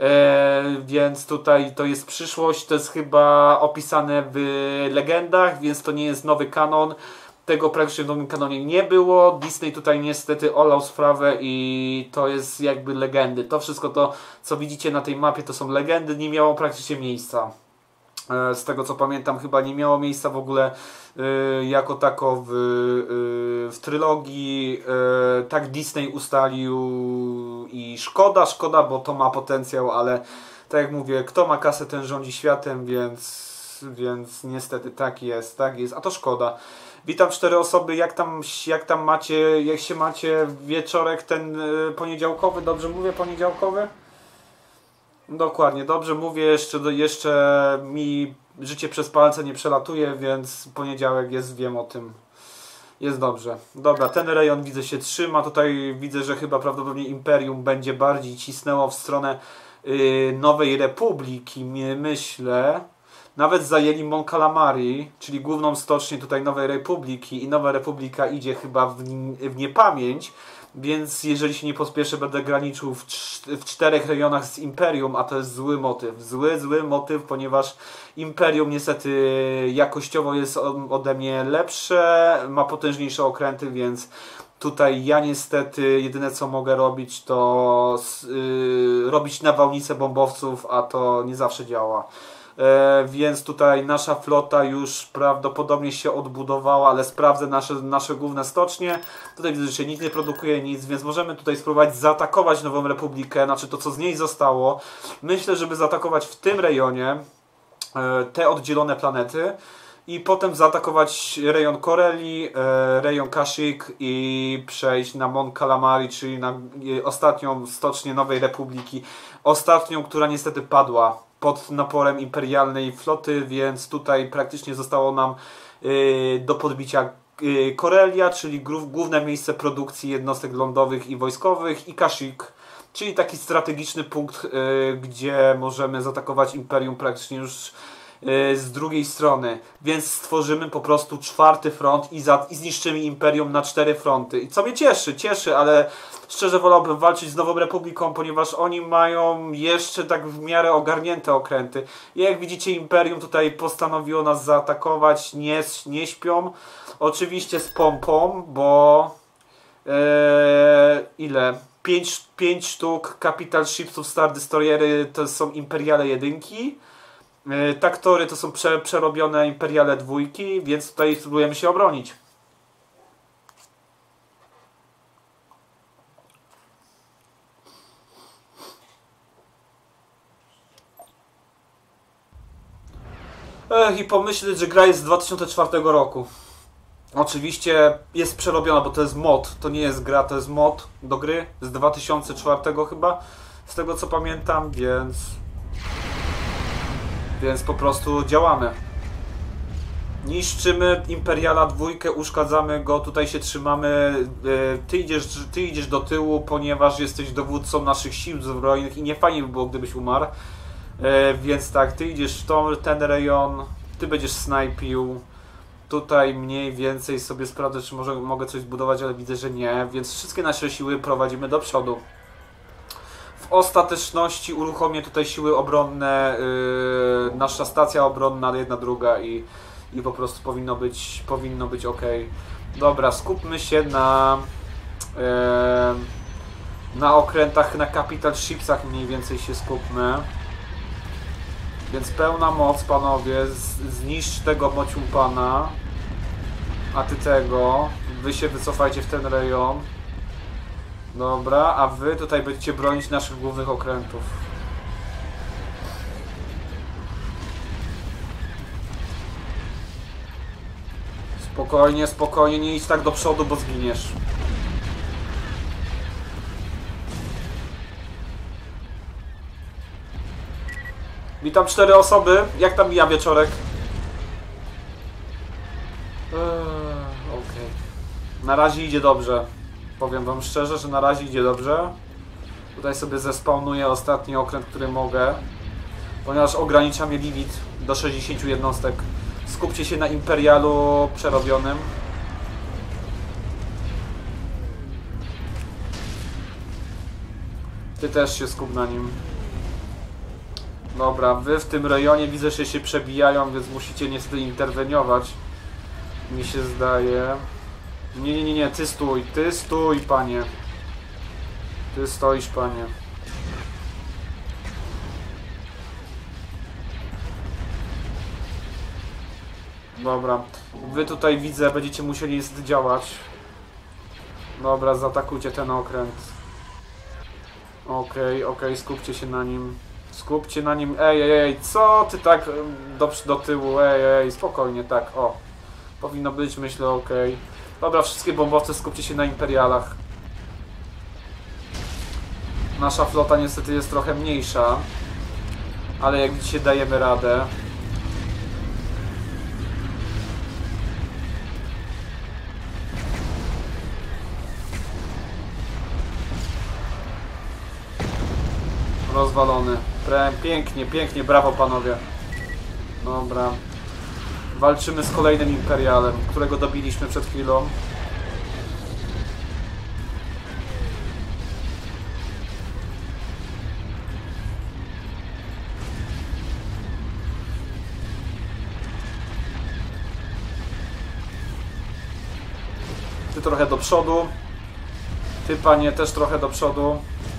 Więc tutaj to jest przyszłość, to jest chyba opisane w legendach, więc to nie jest nowy kanon. Tego praktycznie w nowym kanonie nie było. Disney tutaj niestety olał sprawę i to jest jakby legendy. To wszystko to, co widzicie na tej mapie, to są legendy, nie miało praktycznie miejsca. Z tego co pamiętam, chyba nie miało miejsca w ogóle jako tako w trylogii. Tak Disney ustalił i szkoda, bo to ma potencjał, ale tak jak mówię, kto ma kasę, ten rządzi światem, więc niestety tak jest, a to szkoda. Witam 4 osoby, jak tam macie, jak się macie wieczorek ten poniedziałkowy, dobrze mówię poniedziałkowy? Dokładnie, dobrze mówię, jeszcze mi życie przez palce nie przelatuje, więc poniedziałek jest, wiem o tym. Jest dobrze. Dobra, ten rejon widzę się trzyma, tutaj widzę, że chyba prawdopodobnie Imperium będzie bardziej cisnęło w stronę Nowej Republiki, myślę. Nawet zajęli Mon Calamari, czyli główną stocznię tutaj Nowej Republiki i Nowa Republika idzie chyba w niepamięć, więc jeżeli się nie pospieszę, będę graniczył w 4 rejonach z Imperium, a to jest zły motyw. Zły motyw, ponieważ Imperium niestety jakościowo jest ode mnie lepsze, ma potężniejsze okręty, więc tutaj ja niestety jedyne co mogę robić, to robić nawałnicę bombowców, a to nie zawsze działa. Więc tutaj nasza flota już prawdopodobnie się odbudowała, ale sprawdzę nasze główne stocznie. Tutaj widzę, że się nic nie produkuje, więc możemy tutaj spróbować zaatakować Nową Republikę, znaczy to co z niej zostało. Myślę, żeby zaatakować w tym rejonie te oddzielone planety i potem zaatakować rejon Corelli, rejon Kashyyyk i przejść na Mon Calamari, czyli na ostatnią stocznię Nowej Republiki. Ostatnią, która niestety padła pod naporem imperialnej floty, więc tutaj praktycznie zostało nam do podbicia Corellia, czyli główne miejsce produkcji jednostek lądowych i wojskowych, i Kashyyyk, czyli taki strategiczny punkt, gdzie możemy zaatakować Imperium praktycznie już z drugiej strony, więc stworzymy po prostu 4. front i zniszczymy Imperium na 4 fronty. I co mnie cieszy, ale szczerze wolałbym walczyć z Nową Republiką, ponieważ oni mają jeszcze tak w miarę ogarnięte okręty. I jak widzicie, Imperium tutaj postanowiło nas zaatakować, nie śpią. Oczywiście z pompą, bo ile? 5 sztuk Capital Shipsów Star Destroyery to są Imperiale 1. Taktory to są przerobione Imperiale 2, więc tutaj spróbujemy się obronić. I pomyśleć, że gra jest z 2004 roku. Oczywiście jest przerobiona, bo to jest mod. To nie jest gra, to jest mod do gry z 2004 chyba. Z tego co pamiętam, więc po prostu działamy. Niszczymy Imperiala 2, uszkadzamy go, tutaj się trzymamy. Ty idziesz do tyłu, ponieważ jesteś dowódcą naszych sił zbrojnych i nie fajnie by było, gdybyś umarł. Więc tak, ty idziesz w ten rejon, ty będziesz snajpił. Tutaj mniej więcej sobie sprawdzę, czy mogę coś zbudować, ale widzę, że nie. Więc wszystkie nasze siły prowadzimy do przodu. W ostateczności uruchomię tutaj siły obronne, nasza stacja obronna, jedna, druga i po prostu powinno być ok. Dobra, skupmy się na okrętach, na Capital Shipsach mniej więcej się skupmy. Więc pełna moc, panowie, zniszcz tego mociumpana, a ty tego, wy się wycofajcie w ten rejon. Dobra, a wy tutaj będziecie bronić naszych głównych okrętów. Spokojnie, spokojnie, nie idź tak do przodu, bo zginiesz. Witam 4 osoby, jak tam mija wieczorek? Okej. Na razie idzie dobrze. Powiem wam szczerze, że na razie idzie dobrze. Tutaj sobie zespawnuję ostatni okręt, który mogę. Ponieważ ogranicza mnie limit do 60 jednostek. Skupcie się na Imperialu przerobionym. Ty też się skup na nim. Dobra, wy w tym rejonie widzę, że się przebijają, więc musicie niestety interweniować. Mi się zdaje. Nie, ty stój, panie. Ty stoisz, panie. Dobra, wy tutaj widzę, będziecie musieli niestety działać. Dobra, zaatakujcie ten okręt. Okej, skupcie się na nim. Skupcie na nim. Ej, co ty tak do tyłu? Ej, spokojnie, tak, o. Powinno być, myślę, okej. Dobra, wszystkie bombowce, skupcie się na Imperialach. Nasza flota niestety jest trochę mniejsza. Ale jak widzicie, dajemy radę. Rozwalony. Pięknie, brawo panowie. Dobra. Walczymy z kolejnym Imperialem, którego dobiliśmy przed chwilą. Ty trochę do przodu. Ty, panie, też trochę do przodu.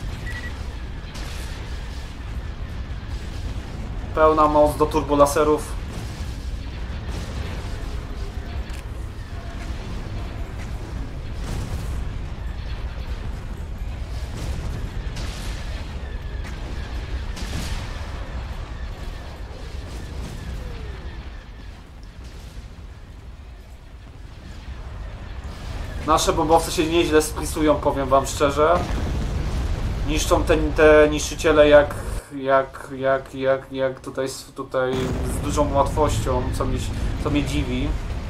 Pełna moc do turbolaserów. Nasze bombowce się nieźle spisują, powiem wam szczerze. Niszczą te niszczyciele jak tutaj z dużą łatwością, co mnie dziwi.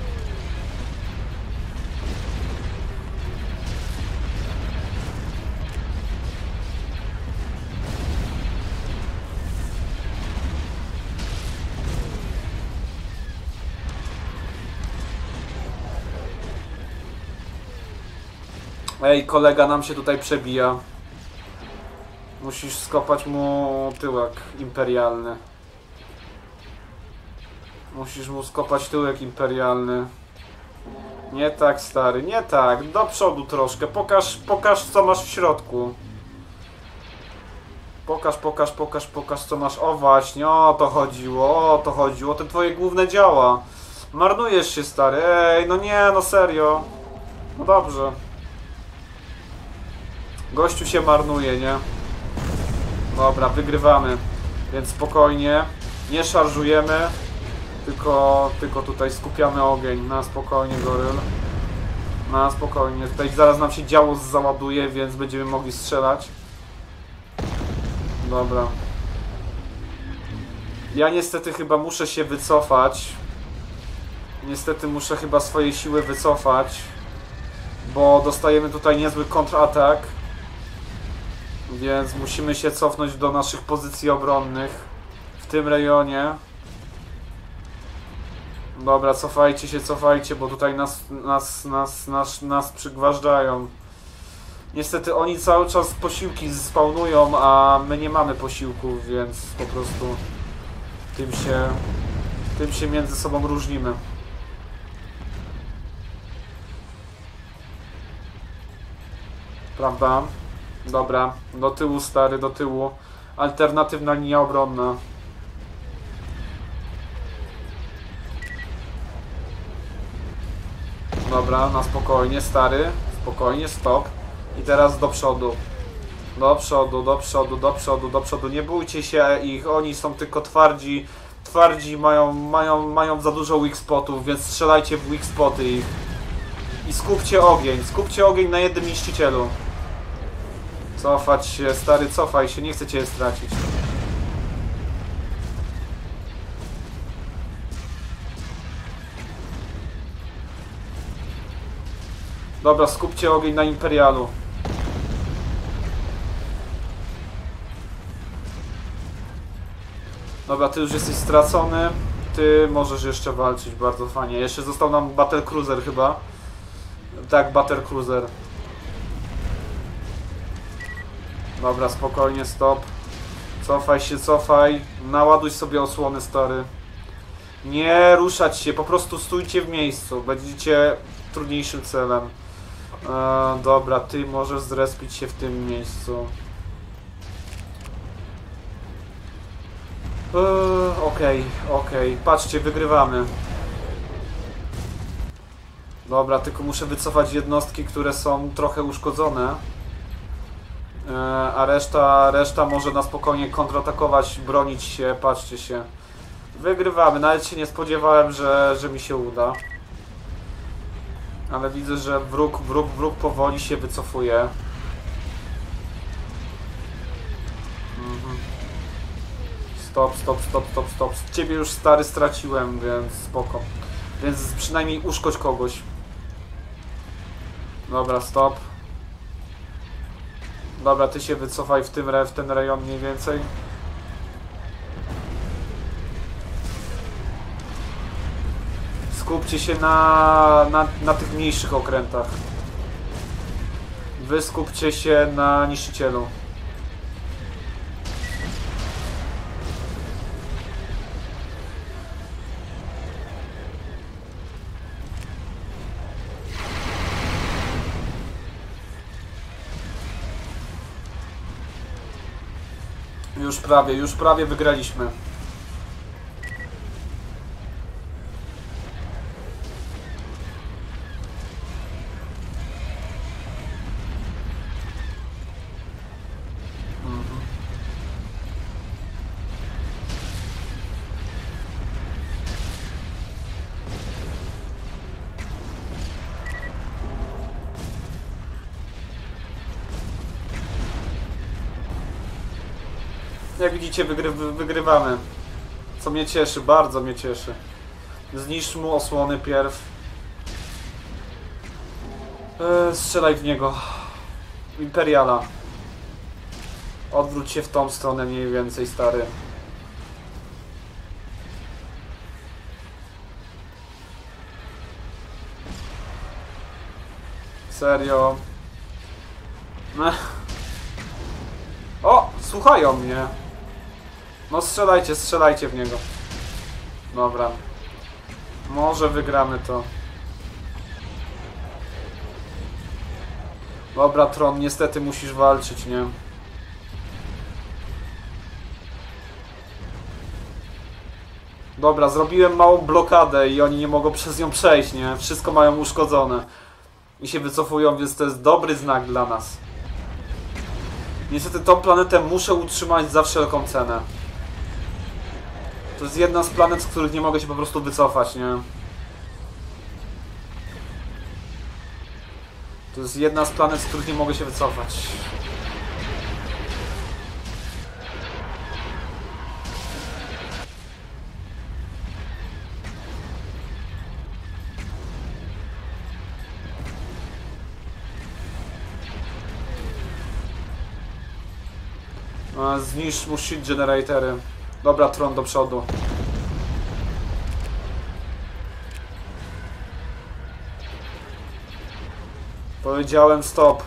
Ej, kolega nam się tutaj przebija. Musisz skopać mu tyłek imperialny. Musisz mu skopać tyłek imperialny. Nie tak, stary, nie tak. Do przodu troszkę. Pokaż co masz w środku. Pokaż co masz. O właśnie, o to chodziło. Te twoje główne działa. Marnujesz się, stary. Ej, no nie, no serio. No dobrze. Gościu się marnuje, nie? Dobra, wygrywamy. Więc spokojnie. Nie szarżujemy. Tylko tutaj skupiamy ogień. Na spokojnie, goryl. Na spokojnie. Tutaj zaraz nam się działo załaduje, więc będziemy mogli strzelać. Dobra. Ja niestety chyba muszę się wycofać. Niestety muszę chyba swoje siły wycofać. Bo dostajemy tutaj niezły kontratak. Więc musimy się cofnąć do naszych pozycji obronnych w tym rejonie. Dobra, cofajcie, bo tutaj nas przygważdżają. Niestety oni cały czas posiłki spawnują, a my nie mamy posiłków, więc po prostu tym się między sobą różnimy. Prawda? Dobra, do tyłu stary, do tyłu. Alternatywna linia obronna. Dobra, na spokojnie stary. Spokojnie, stop. I teraz do przodu. Do przodu, do przodu, do przodu, do przodu. Nie bójcie się ich, oni są tylko twardzi. Twardzi mają za dużo weak spotów, więc strzelajcie w weak spoty ich. I skupcie ogień na jednym niszczycielu. Cofać się, stary, cofaj się, nie chcę cię stracić. Dobra, skupcie ogień na Imperialu. Dobra, ty już jesteś stracony. Ty możesz jeszcze walczyć, bardzo fajnie. Jeszcze został nam Battle Cruiser chyba. Tak, Battle Cruiser. Dobra, spokojnie, stop. Cofaj się, cofaj. Naładuj sobie osłony, stary. Nie ruszać się, po prostu stójcie w miejscu. Będziecie trudniejszym celem. Dobra, ty możesz zrespić się w tym miejscu. Okej. Patrzcie, wygrywamy. Dobra, tylko muszę wycofać jednostki, które są trochę uszkodzone. A reszta może na spokojnie kontratakować, bronić się, patrzcie się. Wygrywamy, nawet się nie spodziewałem, że mi się uda. Ale widzę, że wróg powoli się wycofuje. Stop. Ciebie już stary straciłem, więc spoko. Więc przynajmniej uszkodź kogoś. Dobra, stop. Dobra, ty się wycofaj w ten rejon mniej więcej. Skupcie się na tych mniejszych okrętach. Wy skupcie się na niszczycielu. Już prawie wygraliśmy. Jak widzicie, wygrywamy. Co mnie cieszy, bardzo mnie cieszy. Zniszcz mu osłony pierw. Strzelaj w niego. Imperiala. Odwróć się w tą stronę mniej więcej, stary. Serio. O! Słuchają mnie. No strzelajcie w niego. Dobra. Może wygramy to. Dobra, Tron, niestety musisz walczyć, nie? Dobra, zrobiłem małą blokadę i oni nie mogą przez nią przejść, nie? Wszystko mają uszkodzone. I się wycofują, więc to jest dobry znak dla nas. Niestety tą planetę muszę utrzymać za wszelką cenę. To jest jedna z planet, z których nie mogę się po prostu wycofać, nie? To jest jedna z planet, z których nie mogę się wycofać. Zniszcz mu shit generatory. Dobra, Tron do przodu. Powiedziałem stop.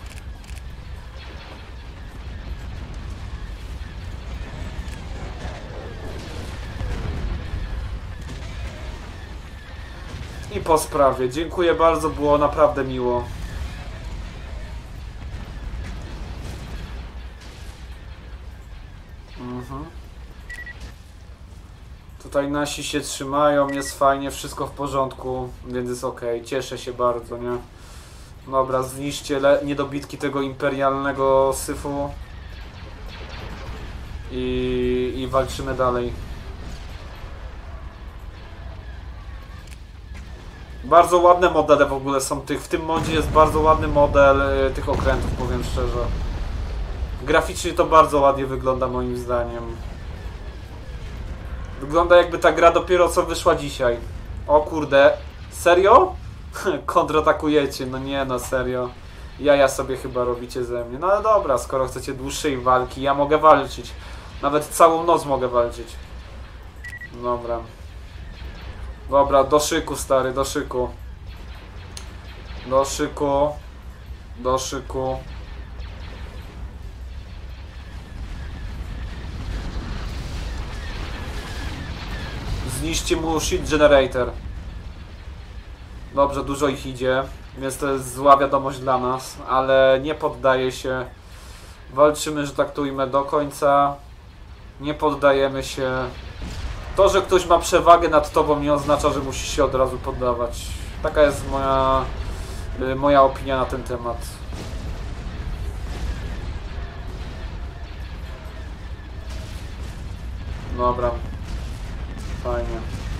I po sprawie. Dziękuję bardzo, było naprawdę miło. Tutaj nasi się trzymają, jest fajnie, wszystko w porządku, więc jest ok. Cieszę się bardzo, nie? Dobra, zniszczcie niedobitki tego imperialnego syfu i walczymy dalej. Bardzo ładne modele w ogóle są w tym modzie jest bardzo ładny model tych okrętów, powiem szczerze. Graficznie to bardzo ładnie wygląda moim zdaniem. Wygląda jakby ta gra dopiero co wyszła dzisiaj. O kurde, serio? Kontratakujecie, no nie no serio. Jaja sobie chyba robicie ze mnie. No ale dobra, skoro chcecie dłuższej walki, ja mogę walczyć. Nawet całą noc mogę walczyć. Dobra. Dobra, do szyku stary, do szyku. Do szyku. Do szyku. Zniszczcie mu shit generator. Dobrze, dużo ich idzie, więc to jest zła wiadomość dla nas, ale nie poddaję się. Walczymy, że tak to ujmę, do końca. Nie poddajemy się. To, że ktoś ma przewagę nad tobą, nie oznacza, że musisz się od razu poddawać. Taka jest moja opinia na ten temat. Dobra. Fajnie.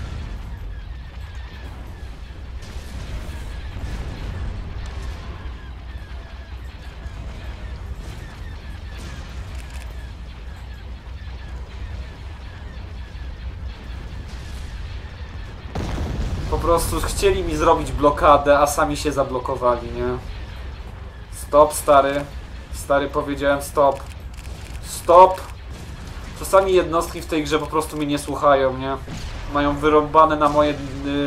Po prostu chcieli mi zrobić blokadę, a sami się zablokowali, nie? Stop, stary. Stary, powiedziałem stop. Stop! Czasami jednostki w tej grze po prostu mnie nie słuchają, nie? Mają wyrąbane na moje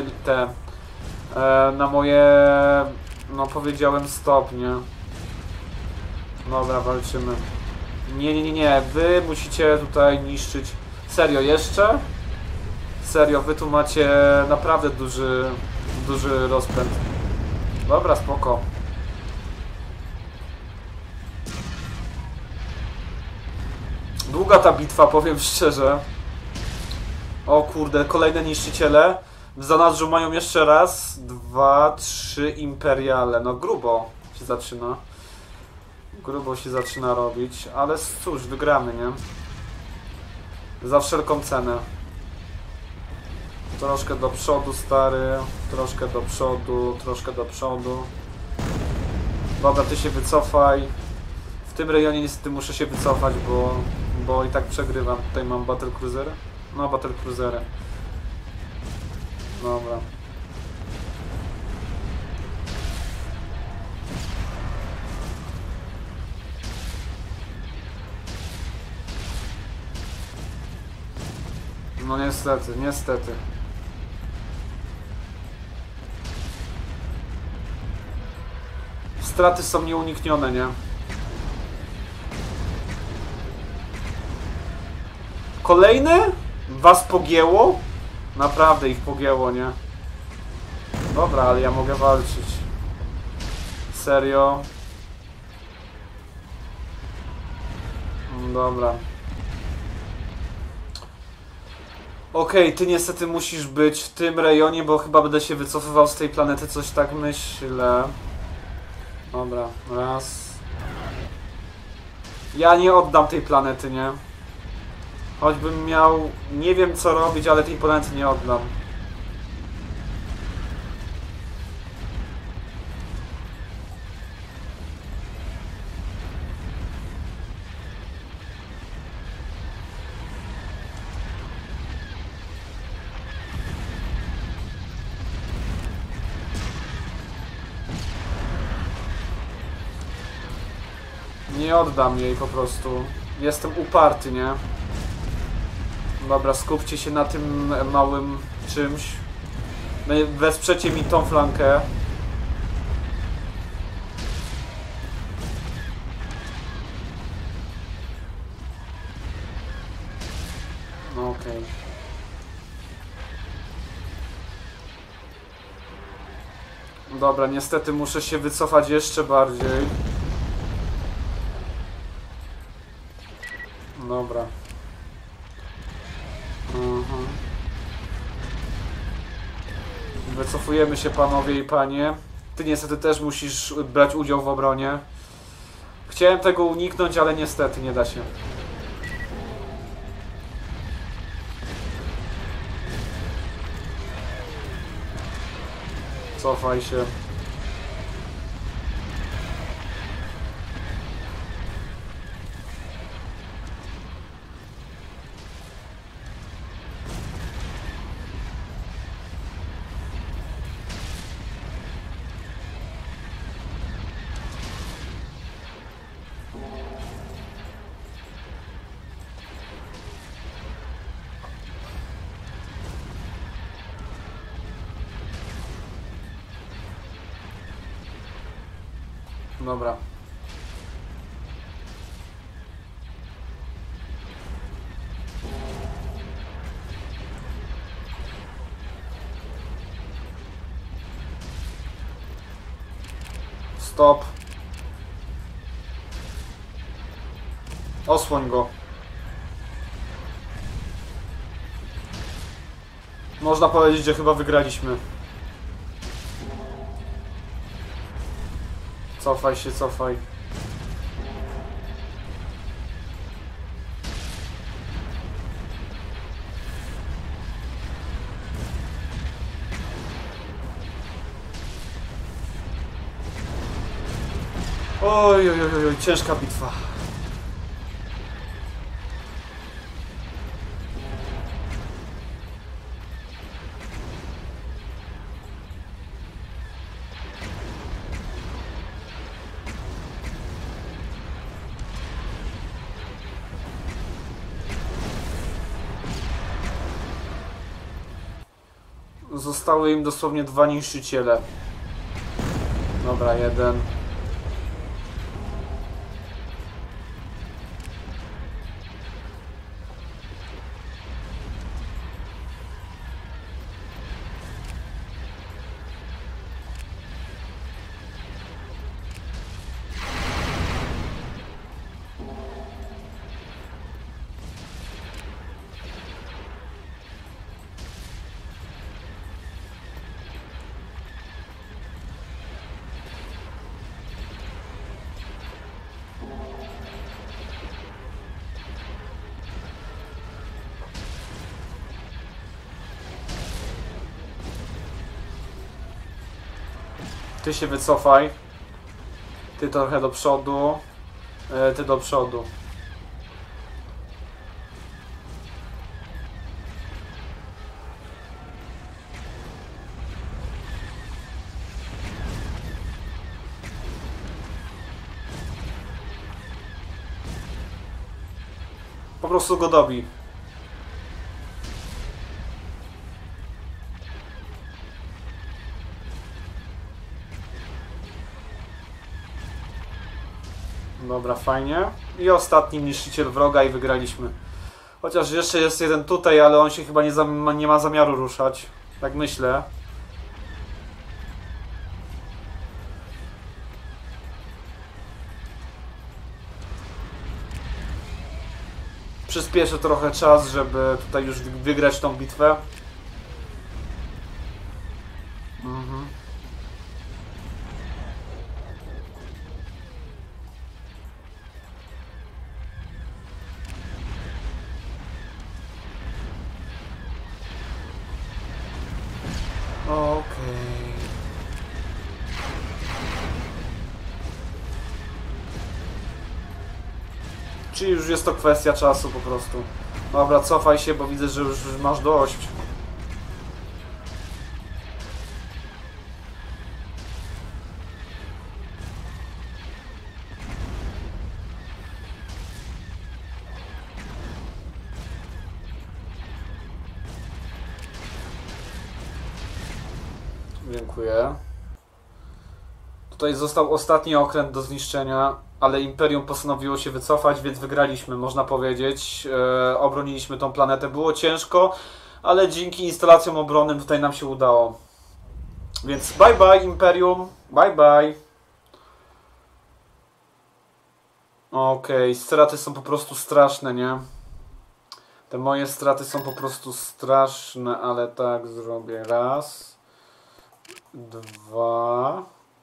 na moje... No powiedziałem stop, nie? Dobra, walczymy. Nie. Wy musicie tutaj niszczyć. Serio, jeszcze? Serio, wy tu macie naprawdę duży rozpęd. Dobra, spoko. Długa ta bitwa, powiem szczerze. O kurde, kolejne niszczyciele. W zanadrzu mają jeszcze raz, 2, 3 imperiale. No grubo się zaczyna. Grubo się zaczyna robić, ale cóż, wygramy, nie? Za wszelką cenę. Troszkę do przodu, stary. Troszkę do przodu, troszkę do przodu. Dobra, ty się wycofaj. W tym rejonie niestety muszę się wycofać, bo i tak przegrywam. Tutaj mam battle cruisery. No, battle cruisery. Dobra. No niestety. Straty są nieuniknione, nie? Kolejny? Was pogięło? Naprawdę ich pogięło, nie? Dobra, ale ja mogę walczyć. Serio? Dobra. Okej, ty niestety musisz być w tym rejonie, bo chyba będę się wycofywał z tej planety, coś tak myślę. Dobra, raz. Ja nie oddam tej planety, nie? Choćbym miał... Nie wiem co robić, ale tej planety nie oddam. Nie oddam jej po prostu. Jestem uparty, nie? Dobra, skupcie się na tym małym czymś. Wesprzecie mi tą flankę. No okej. Dobra, niestety muszę się wycofać jeszcze bardziej. Dobra. Wycofujemy się, panowie i panie. Ty niestety też musisz brać udział w obronie. Chciałem tego uniknąć, ale niestety nie da się. Cofaj się. Dobra. Stop. Osłoń go. Można powiedzieć, że chyba wygraliśmy. Cofaj się, cofaj. Oj, oj, oj, oj, ciężka bitwa. Zostały im dosłownie 2 niszczyciele. Dobra, jeden. Ty się wycofaj. Ty trochę do przodu. Ty do przodu. Po prostu go dobij. Dobra, fajnie. I ostatni niszczyciel wroga i wygraliśmy. Chociaż jeszcze jest jeden tutaj, ale on się chyba nie ma zamiaru ruszać. Tak myślę. Przyspieszę trochę czas, żeby tutaj już wygrać tą bitwę. Czyli już jest to kwestia czasu po prostu. Dobra, cofaj się, bo widzę, że już masz dość. Dziękuję. Tutaj został ostatni okręt do zniszczenia, ale Imperium postanowiło się wycofać, więc wygraliśmy, można powiedzieć. Obroniliśmy tą planetę. Było ciężko, ale dzięki instalacjom obronnym tutaj nam się udało. Więc bye bye Imperium, bye bye. Okej, straty są po prostu straszne, nie? Te moje straty są po prostu straszne, ale tak zrobię. Raz, dwa.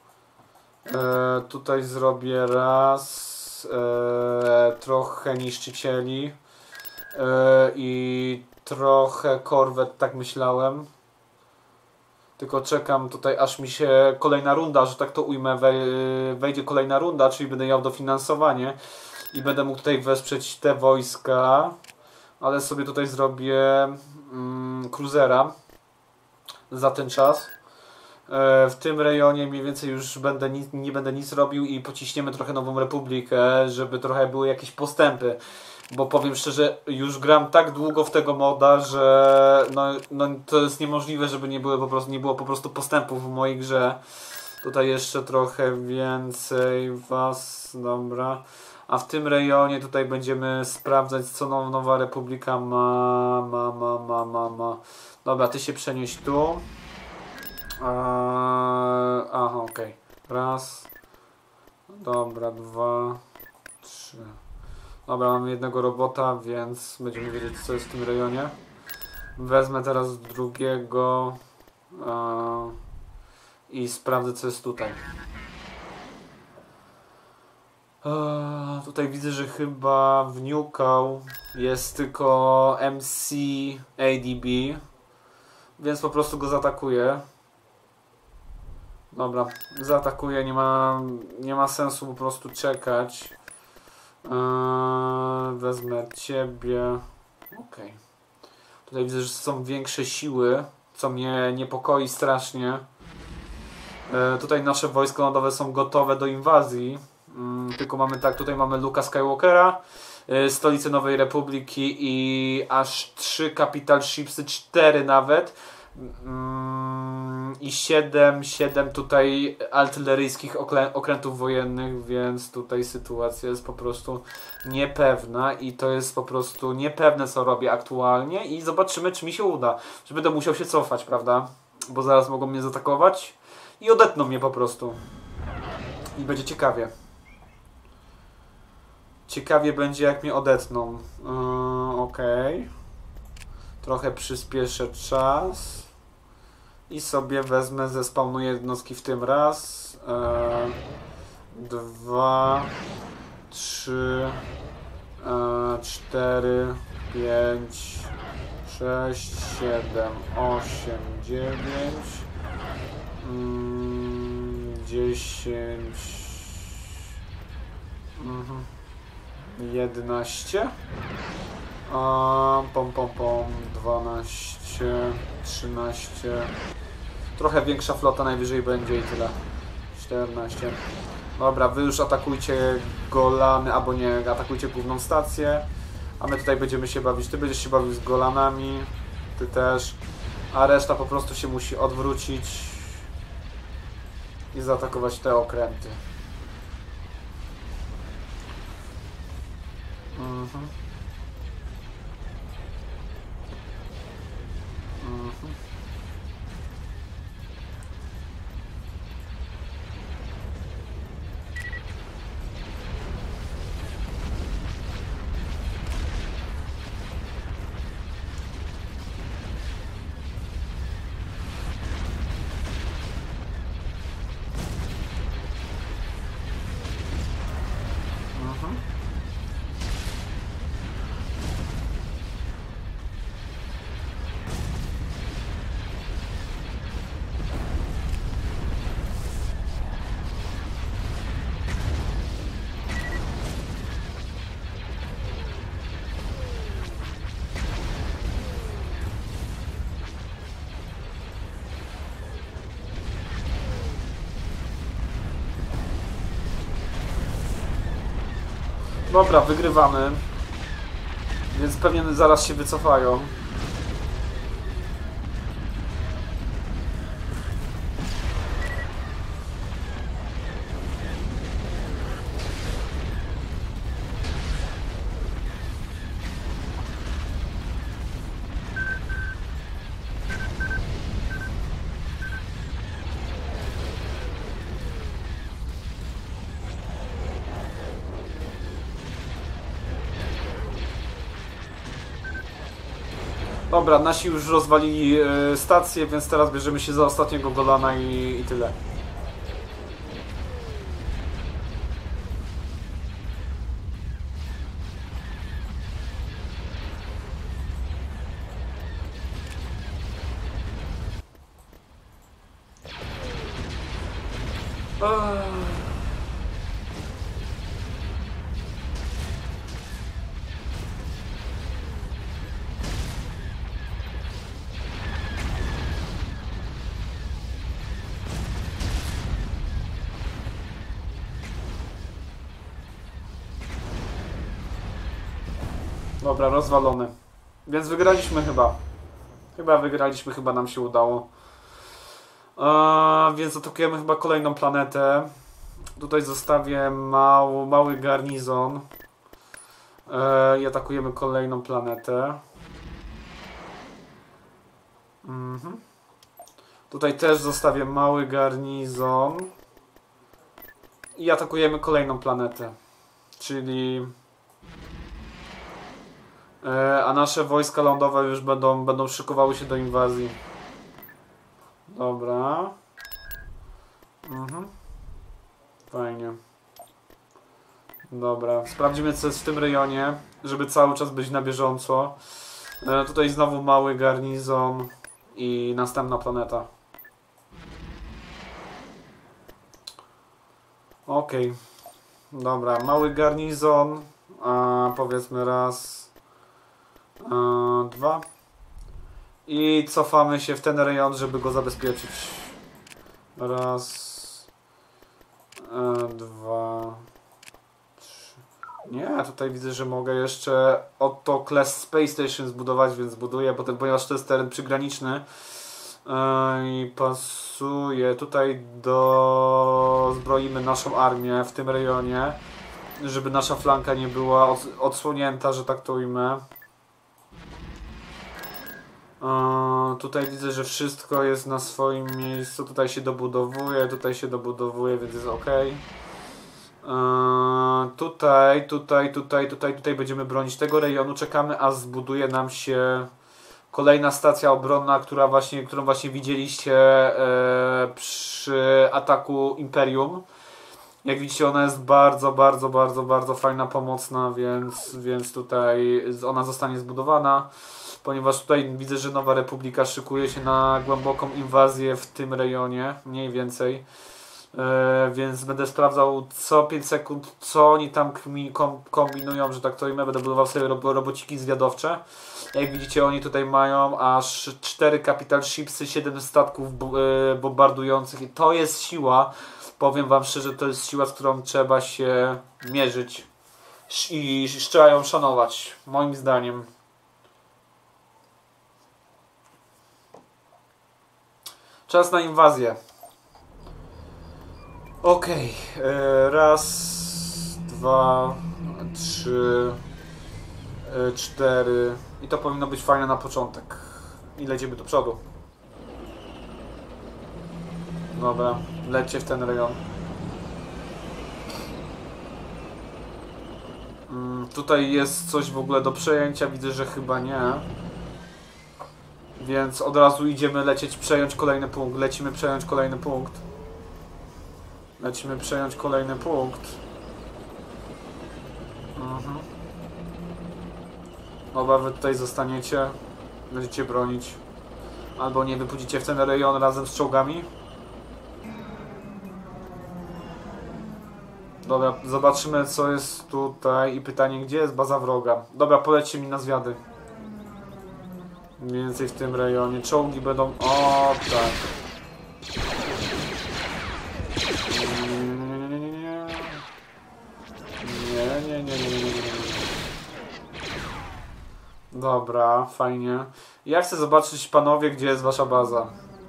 Tutaj zrobię raz. Trochę niszczycieli. I trochę korwet, tak myślałem. Tylko czekam tutaj, aż mi się kolejna runda, że tak to ujmę, wejdzie kolejna runda, czyli będę miał dofinansowanie i będę mógł tutaj wesprzeć te wojska, ale sobie tutaj zrobię kruzera za ten czas. W tym rejonie mniej więcej już nie będę nic robił i pociśniemy trochę Nową Republikę, żeby trochę były jakieś postępy. Bo powiem szczerze, już gram tak długo w tego moda, że no to jest niemożliwe, żeby nie było po prostu postępów w mojej grze. Tutaj jeszcze trochę więcej was, dobra. A w tym rejonie tutaj będziemy sprawdzać, co Nowa Republika ma. Dobra, ty się przenieś tu. Aha, okej. Raz. Dobra, dwa, trzy. Dobra, mamy jednego robota, więc będziemy wiedzieć, co jest w tym rejonie. Wezmę teraz drugiego i sprawdzę, co jest tutaj. Tutaj widzę, że chyba w Newcastle jest tylko MC ADB, więc po prostu go zaatakuję. Dobra, zaatakuję, nie ma sensu po prostu czekać. Wezmę ciebie. Okej. Tutaj widzę, że są większe siły, co mnie niepokoi strasznie. Tutaj nasze wojska lądowe są gotowe do inwazji. Tylko mamy tak, tutaj mamy Luke'a Skywalkera, stolicę Nowej Republiki i aż 3 Capital Shipsy, 4 nawet. I 7 tutaj artyleryjskich okrętów wojennych, więc tutaj sytuacja jest po prostu niepewna i to jest po prostu niepewne, co robię aktualnie i zobaczymy, czy mi się uda, że będę musiał się cofać, prawda, bo zaraz mogą mnie zaatakować i odetną mnie po prostu i będzie ciekawie. Ciekawie będzie, jak mnie odetną. Okej. Trochę przyspieszę czas. I sobie wezmę, zespawnuję jednostki w tym raz. 2, 3, 4, 5, 6, 7, 8, 9, 10, 11, 12, 13. Trochę większa flota najwyżej będzie i tyle. 14. Dobra, wy już atakujcie Golany, albo nie, atakujcie główną stację. A my tutaj będziemy się bawić. Ty będziesz się bawił z Golanami. Ty też. A reszta po prostu się musi odwrócić i zaatakować te okręty. Dobra, wygrywamy. Więc pewnie zaraz się wycofają. Dobra, nasi już rozwalili stację, więc teraz bierzemy się za ostatniego Golana i tyle. Dobra, rozwalony. Więc wygraliśmy chyba. Chyba wygraliśmy, chyba nam się udało. Więc atakujemy chyba kolejną planetę. Tutaj zostawię mały garnizon. I atakujemy kolejną planetę. Tutaj też zostawię mały garnizon. I atakujemy kolejną planetę. Czyli... a nasze wojska lądowe już będą szykowały się do inwazji. Dobra. Fajnie. Dobra, sprawdzimy co jest w tym rejonie, żeby cały czas być na bieżąco. Tutaj znowu mały garnizon i następna planeta. Okej. Dobra, mały garnizon. Powiedzmy raz, dwa. I cofamy się w ten rejon, żeby go zabezpieczyć. Raz, dwa, trzy. Nie, tutaj widzę, że mogę jeszcze Otto Class Space Station zbudować, więc zbuduję, ponieważ to jest teren przygraniczny. I pasuje. Tutaj dozbroimy naszą armię w tym rejonie, żeby nasza flanka nie była odsłonięta, że tak to ujmę. Tutaj widzę, że wszystko jest na swoim miejscu. Tutaj się dobudowuje, więc jest ok. Tutaj będziemy bronić tego rejonu. Czekamy, aż zbuduje nam się kolejna stacja obronna, którą właśnie widzieliście przy ataku Imperium. Jak widzicie, ona jest bardzo fajna, pomocna, więc tutaj ona zostanie zbudowana. Ponieważ tutaj widzę, że Nowa Republika szykuje się na głęboką inwazję w tym rejonie, mniej więcej. Więc będę sprawdzał co 5 sekund, co oni tam kombinują, że tak to imię. Będę budował sobie robociki zwiadowcze. Jak widzicie, oni tutaj mają aż 4 capital shipsy, 7 statków bombardujących i to jest siła. Powiem wam szczerze, to jest siła, z którą trzeba się mierzyć i trzeba ją szanować, moim zdaniem. Czas na inwazję. Okej. Raz, dwa, trzy, cztery. I to powinno być fajne na początek. I lecimy do przodu. Dobra, lećcie w ten rejon. Tutaj jest coś w ogóle do przejęcia. Widzę, że chyba nie. Więc od razu idziemy przejąć kolejny punkt. Lecimy przejąć kolejny punkt. Dobra, wy tutaj zostaniecie. Będziecie bronić. Albo nie, wypuścicie w ten rejon razem z czołgami. Dobra, zobaczymy co jest tutaj. I pytanie, gdzie jest baza wroga. Dobra, polećcie mi na zwiady. Mniej więcej w tym rejonie. Czołgi będą... O, tak. Nie. Dobra, fajnie. Ja chcę zobaczyć, panowie, gdzie jest wasza baza.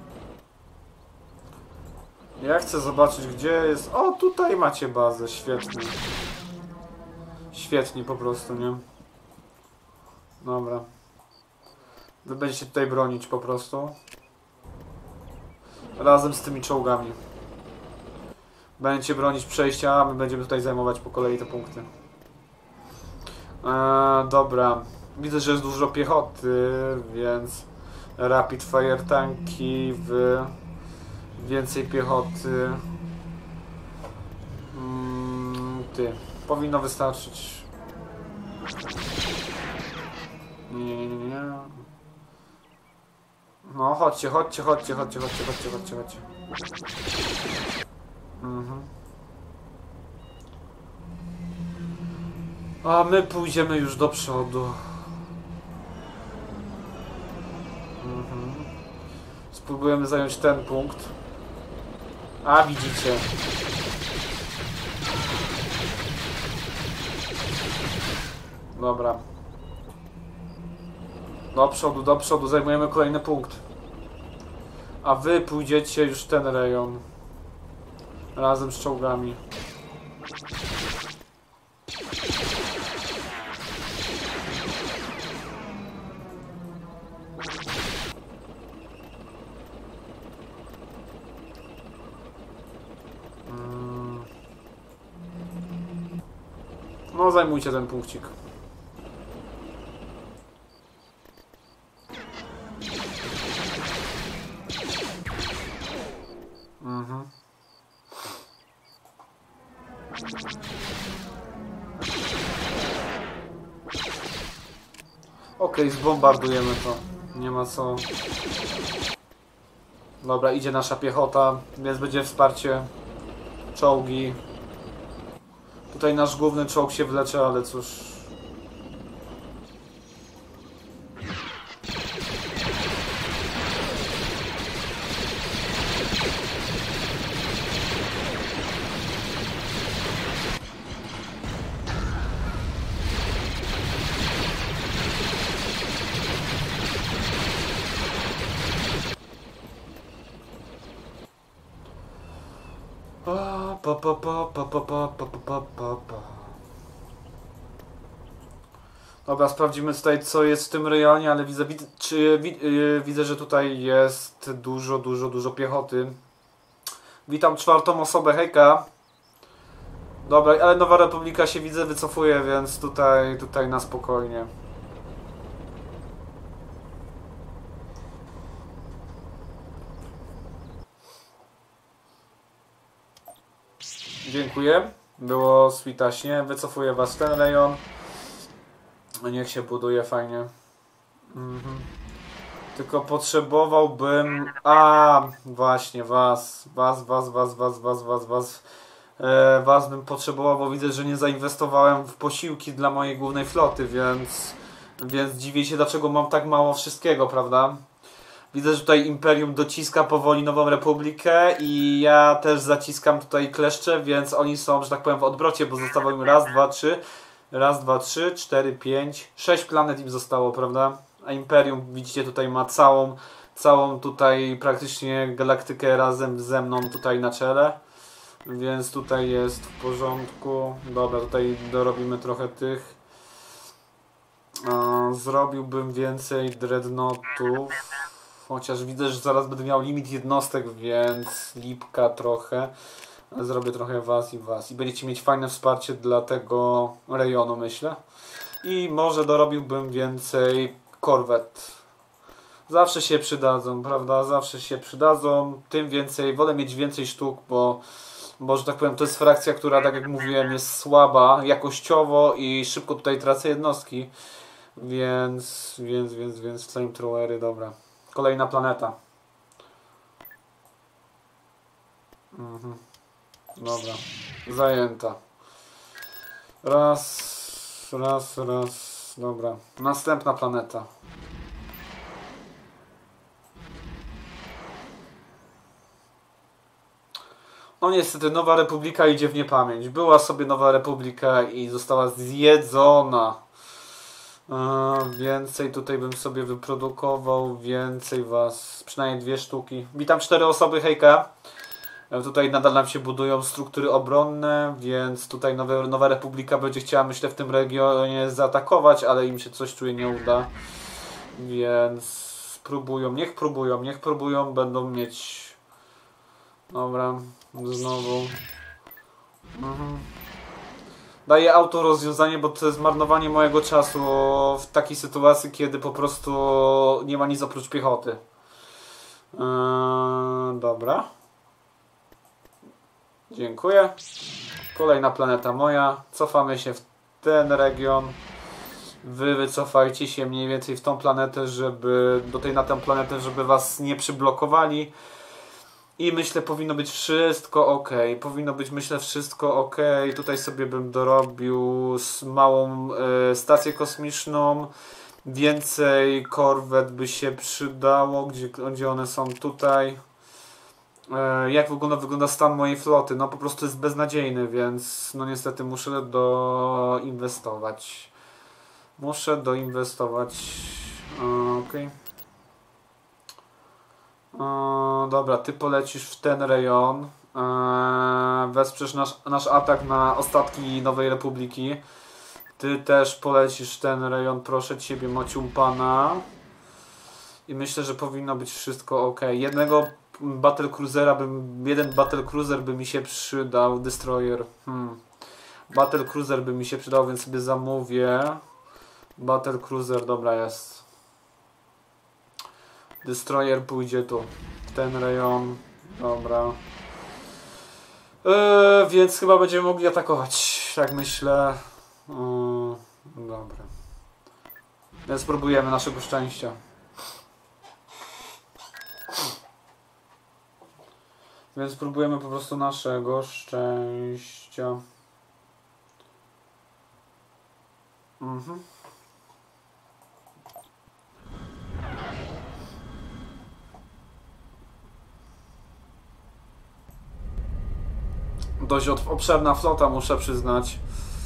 Ja chcę zobaczyć, gdzie jest... O, tutaj macie bazę, świetnie. Świetnie po prostu, nie? Dobra. Wy będziecie tutaj bronić po prostu. Razem z tymi czołgami. Będziecie bronić przejścia, a my będziemy tutaj zajmować po kolei te punkty. Dobra. Widzę, że jest dużo piechoty, więc... Rapid Fire tanki, więcej piechoty. Powinno wystarczyć. Nie. No, chodźcie. A my pójdziemy już do przodu. Spróbujemy zająć ten punkt. A, widzicie. Dobra. Do przodu, zajmujemy kolejny punkt. A wy pójdziecie już w ten rejon. Razem z czołgami. No, zajmujcie ten punkcik. Okej, zbombardujemy to. Nie ma co. Dobra, idzie nasza piechota, więc będzie wsparcie. Czołgi. Tutaj nasz główny czołg się wlecze, ale cóż. Dobra, sprawdzimy tutaj, co jest w tym rejonie, ale widzę, że tutaj jest dużo piechoty. Witam czwartą osobę, hejka. Dobra, ale Nowa Republika się widzę wycofuje, więc tutaj na spokojnie. Dziękuję. Było switaśnie. Wycofuję was w ten rejon. Niech się buduje fajnie. Tylko potrzebowałbym... właśnie was bym potrzebował, bo widzę, że nie zainwestowałem w posiłki dla mojej głównej floty, więc dziwię się, dlaczego mam tak mało wszystkiego, prawda? Widzę, że tutaj Imperium dociska powoli Nową Republikę i ja też zaciskam tutaj kleszcze, więc oni są, że tak powiem, w odwrocie, bo zostało im raz, dwa, trzy, 4, 5, 6 planet im zostało, prawda? A Imperium, widzicie, tutaj ma całą tutaj praktycznie galaktykę razem ze mną tutaj na czele. Więc tutaj jest w porządku. Dobra, tutaj dorobimy trochę tych. Zrobiłbym więcej dreadnoughtów. Chociaż widzę, że zaraz będę miał limit jednostek, więc lipka trochę. Zrobię trochę was i was. I będziecie mieć fajne wsparcie dla tego rejonu, myślę. I może dorobiłbym więcej korwet. Zawsze się przydadzą, prawda? Zawsze się przydadzą. Tym więcej, wolę mieć więcej sztuk, bo że tak powiem, to jest frakcja, która, tak jak mówiłem, jest słaba jakościowo i szybko tutaj tracę jednostki. Więc flamethrowery, dobra. Kolejna planeta. Dobra. Zajęta. Raz. Dobra. Następna planeta. No niestety, Nowa Republika idzie w niepamięć. Była sobie Nowa Republika i została zjedzona. Więcej tutaj bym sobie wyprodukował, więcej was, przynajmniej 2 sztuki. Witam 4 osoby, hejka. Tutaj nadal nam się budują struktury obronne, więc tutaj Nowa Republika będzie chciała, myślę, w tym regionie zaatakować, ale im się coś czuje nie uda. Więc spróbują, niech próbują, będą mieć... Dobra, znowu. Daję auto rozwiązanie, bo to jest marnowanie mojego czasu w takiej sytuacji, kiedy po prostu nie ma nic oprócz piechoty. Dobra. Dziękuję. Kolejna planeta moja. Cofamy się w ten region. Wy wycofajcie się mniej więcej w tą planetę, żeby na tę planetę, żeby was nie przyblokowali. I myślę, powinno być wszystko ok. Powinno być, myślę, wszystko ok. Tutaj sobie bym dorobił małą stację kosmiczną. Więcej korwet by się przydało. Gdzie one są? Tutaj. Jak wygląda stan mojej floty? No po prostu jest beznadziejny, więc no niestety muszę doinwestować. Muszę doinwestować. Ok. Dobra, ty polecisz w ten rejon. Wesprzesz nasz atak na ostatki Nowej Republiki. Ty też polecisz w ten rejon, proszę ciebie, Macium Pana. I myślę, że powinno być wszystko ok. Jeden battlecruiser by mi się przydał. Destroyer. Battlecruiser by mi się przydał, więc sobie zamówię. Battlecruiser, dobra jest. Destroyer pójdzie tu, w ten rejon. Dobra. Więc chyba będziemy mogli atakować, tak myślę. Dobra. Więc spróbujemy naszego szczęścia. Więc spróbujemy po prostu naszego szczęścia. Dość obszerna flota, muszę przyznać.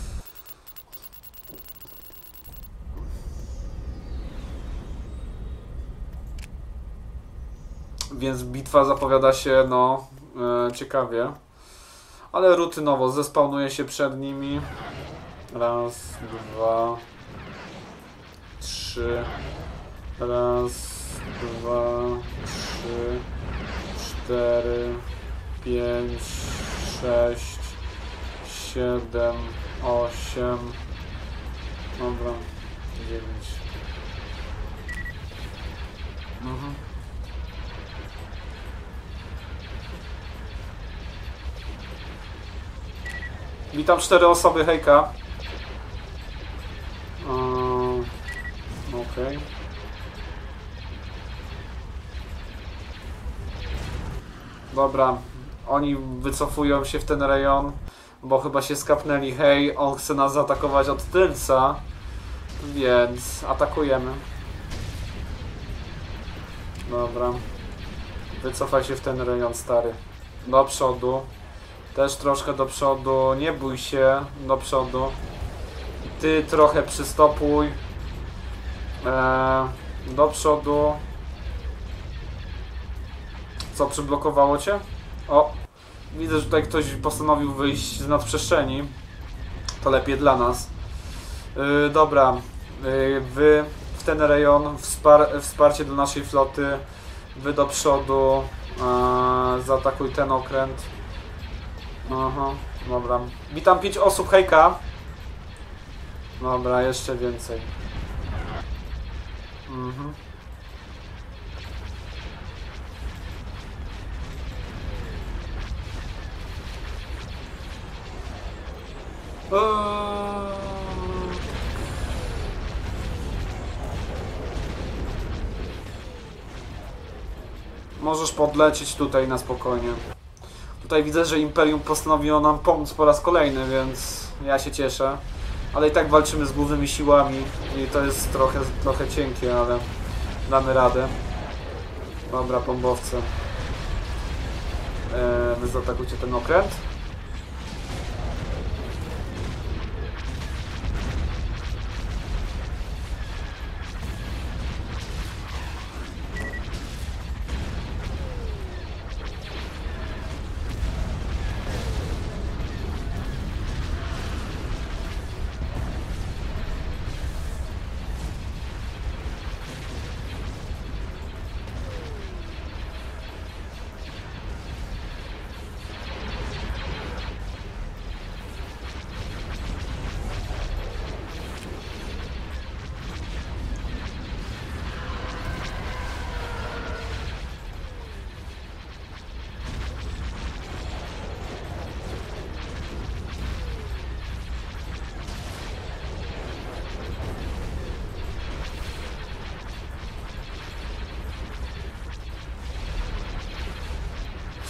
Więc bitwa zapowiada się, no, ciekawie. Ale rutynowo zespawnuje się przed nimi. Raz, dwa, trzy. Raz, dwa, trzy, cztery, 5, 6, 7, 8. Dobra, 9. Witam 4 osoby, hejka. Okej. Dobra, oni wycofują się w ten rejon, bo chyba się skapnęli. Hej, on chce nas zaatakować od tylca, więc atakujemy. Dobra. Wycofaj się w ten rejon, stary. Do przodu. Też troszkę do przodu. Nie bój się. Do przodu. Ty trochę przystopuj. Do przodu. Co, przyblokowało cię? O, widzę, że tutaj ktoś postanowił wyjść z nadprzestrzeni. To lepiej dla nas. Dobra. Wy w ten rejon, wsparcie dla naszej floty. Wy do przodu. Zaatakuj ten okręt. Aha, dobra. Witam 5 osób, hejka. Dobra, jeszcze więcej. Możesz podlecieć tutaj na spokojnie. Tutaj widzę, że Imperium postanowiło nam pomóc po raz kolejny, więc ja się cieszę. Ale i tak walczymy z głównymi siłami i to jest trochę cienkie, ale damy radę. Dobra, bombowce. Wy zaatakujcie ten okręt.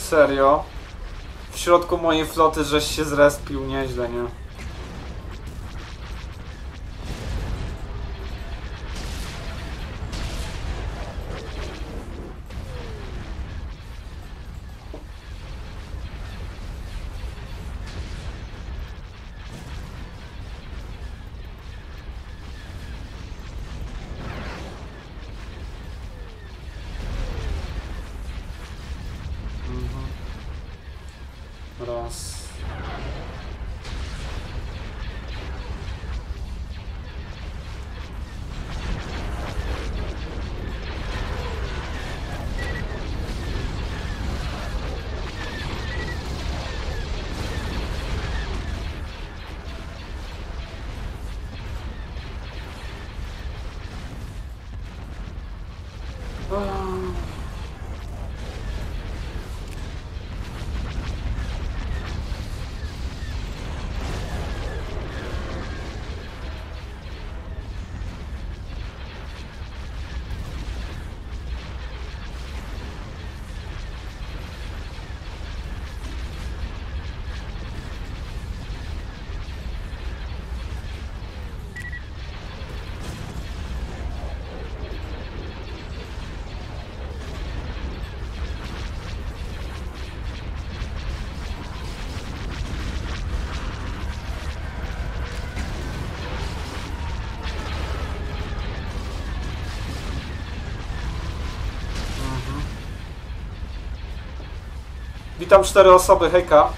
Serio? W środku mojej floty żeś się zrespił nieźle, nie? Raz. Witam 4 osoby, hejka.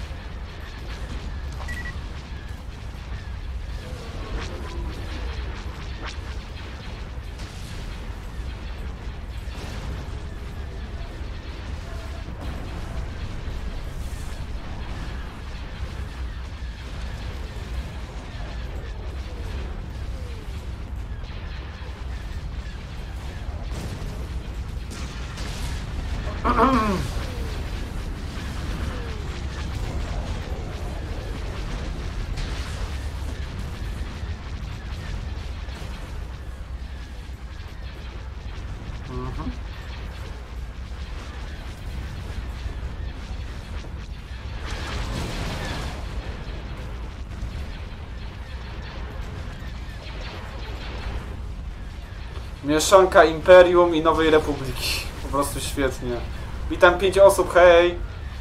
Mieszanka Imperium i Nowej Republiki. Po prostu świetnie. Witam 5 osób, hej!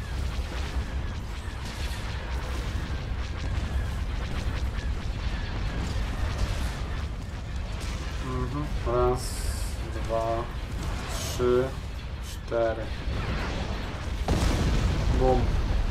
Raz, dwa, trzy, cztery. Bum.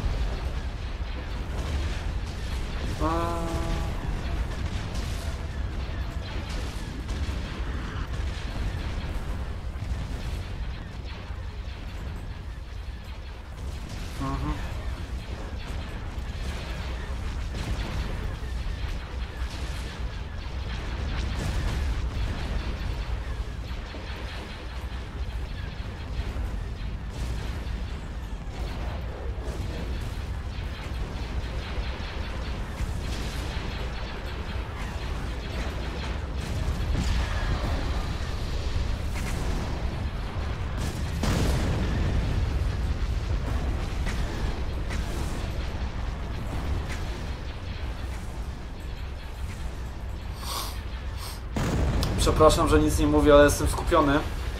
Przepraszam, że nic nie mówię, ale jestem skupiony.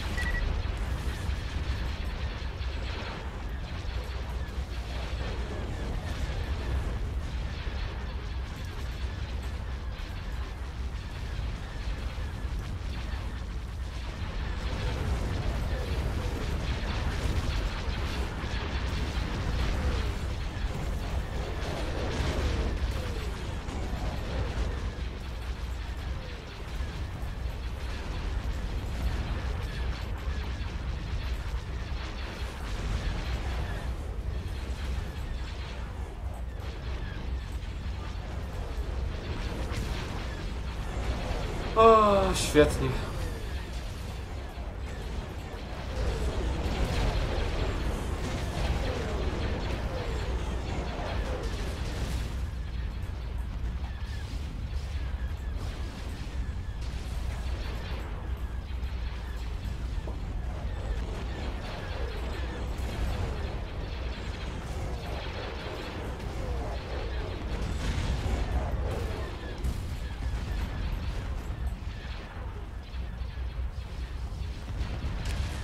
O, świetnie.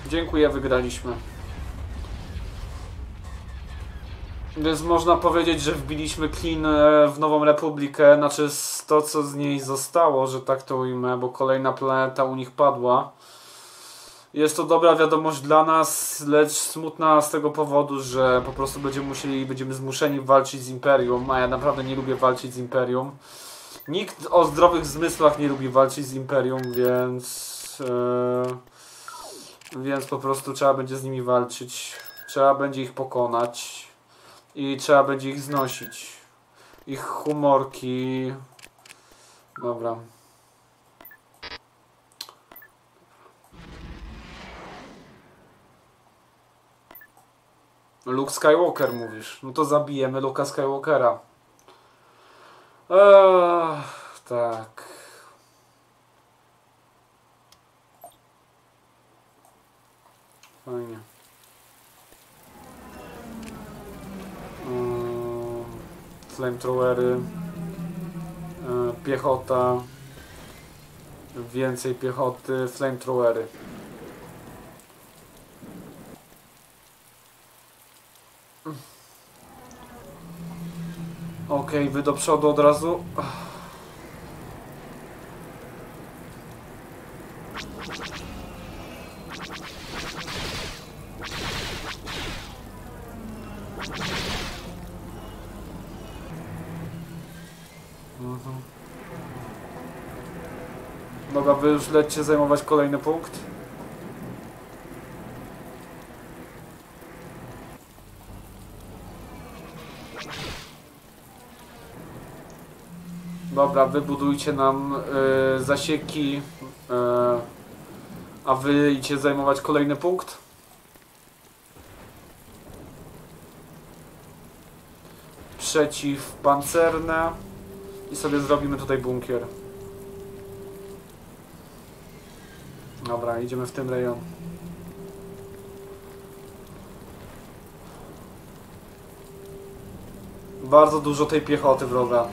Dziękuję, wygraliśmy. Więc można powiedzieć, że wbiliśmy klin w Nową Republikę, znaczy to, co z niej zostało, że tak to ujmę, bo kolejna planeta u nich padła. Jest to dobra wiadomość dla nas, lecz smutna z tego powodu, że po prostu będziemy zmuszeni walczyć z Imperium, a ja naprawdę nie lubię walczyć z Imperium. Nikt o zdrowych zmysłach nie lubi walczyć z Imperium, więc po prostu trzeba będzie z nimi walczyć. Trzeba będzie ich pokonać i trzeba będzie ich znosić. Ich humorki. Dobra. Luke Skywalker mówisz. No to zabijemy Luke'a Skywalkera. Tak. Fajnie. Flamethrowery. Piechota. Więcej piechoty. Flamethrowery. Okej, wy do przodu od razu. Dobra, wy już lećcie zajmować kolejny punkt. Dobra, wybudujcie nam zasieki, a wy idźcie zajmować kolejny punkt. Przeciwpancerne i sobie zrobimy tutaj bunkier. Dobra, idziemy w tym rejon. Bardzo dużo tej piechoty wroga.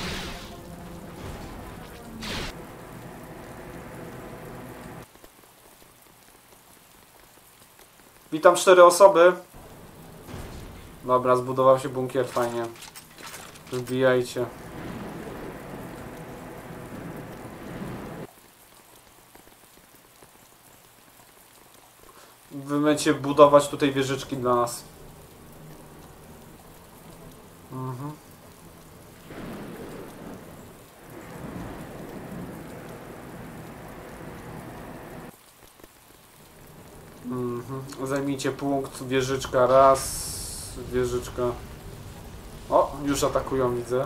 Witam 4 osoby. Dobra, zbudował się bunkier, fajnie. Wbijajcie. Wy będziecie budować tutaj wieżyczki dla nas. Zajmijcie punkt, wieżyczka raz, wieżyczka. O, już atakują, widzę.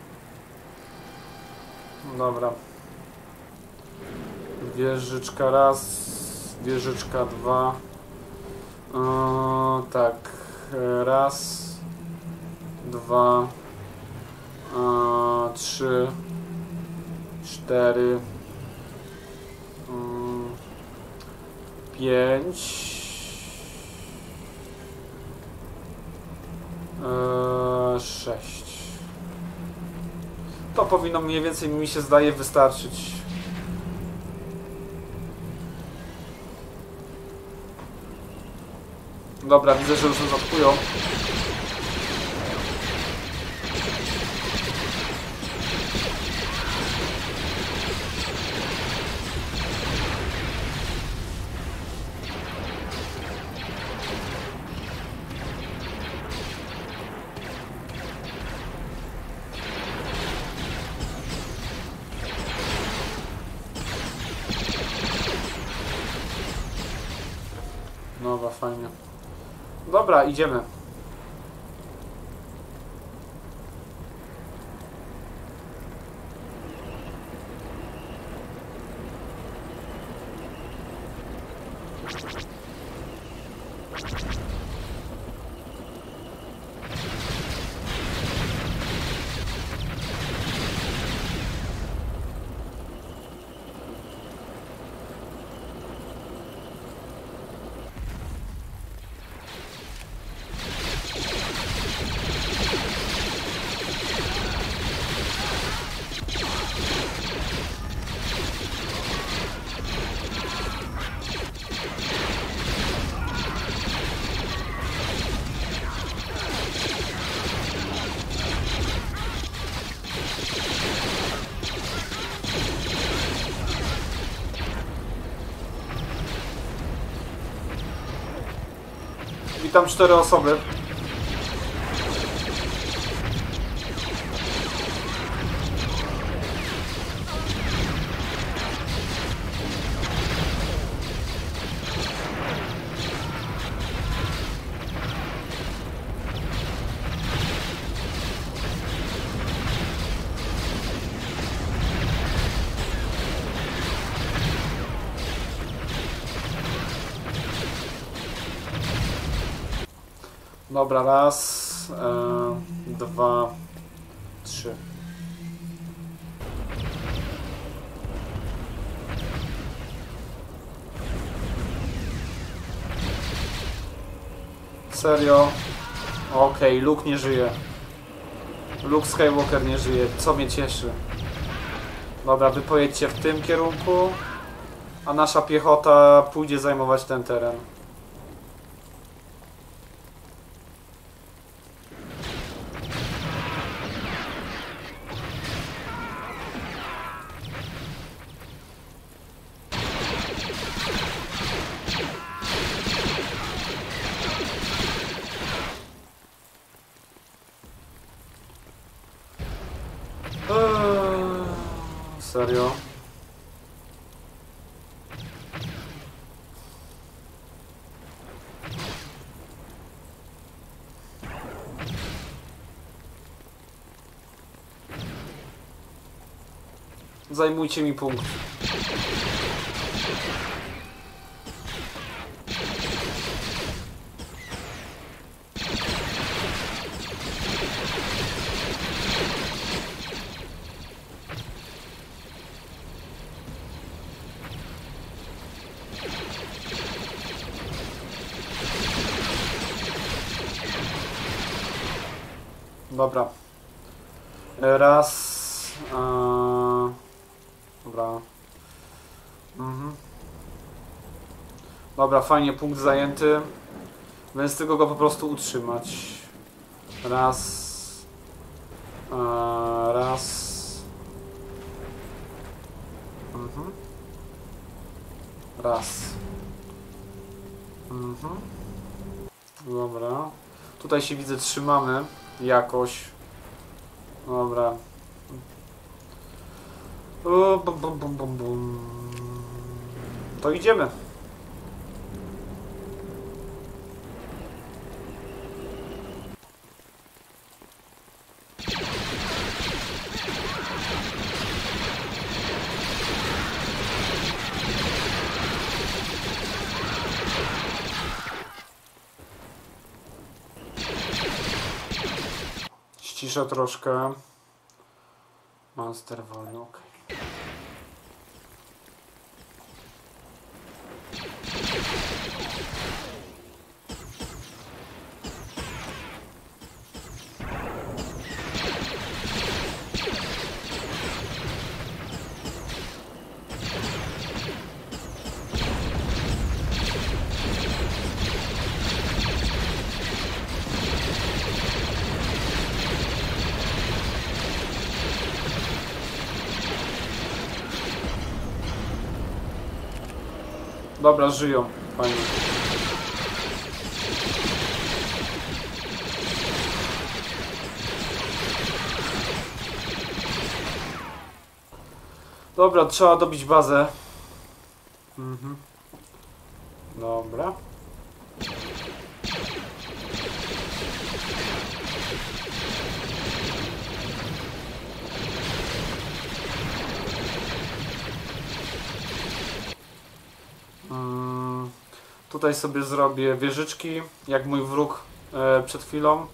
Dobra. Wieżyczka raz, wieżyczka dwa. Tak, raz, dwa, trzy, cztery, pięć, sześć. To powinno mniej więcej, mi się zdaje, wystarczyć. Dobra, widzę, że już nas atakują. Dobra, fajnie. Dobra, idziemy. Witam 4 osoby. Dobra, raz, 2, 3. Serio? Okej, Luke nie żyje. Luke Skywalker nie żyje, co mnie cieszy. Dobra, wy pojedźcie w tym kierunku, a nasza piechota pójdzie zajmować ten teren. Serio? Zajmujcie mi punkt. Dobra. Raz. Dobra. Dobra, fajnie, punkt zajęty. Więc tylko go po prostu utrzymać. Raz. Raz. Raz. Dobra. Tutaj się widzę, trzymamy jakoś. Dobra. To idziemy. Ściszę troszkę. Monster wolny, ok. Dobra, żyją. Fajnie. Dobra, trzeba dobić bazę. Dobra. Tutaj sobie zrobię wieżyczki, jak mój wróg przed chwilą.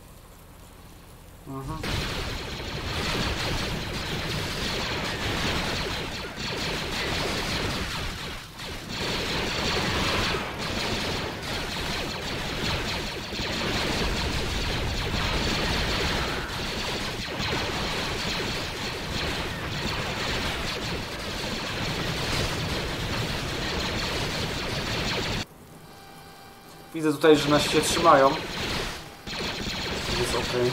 Widzę tutaj, że nasi się trzymają. Jest ok.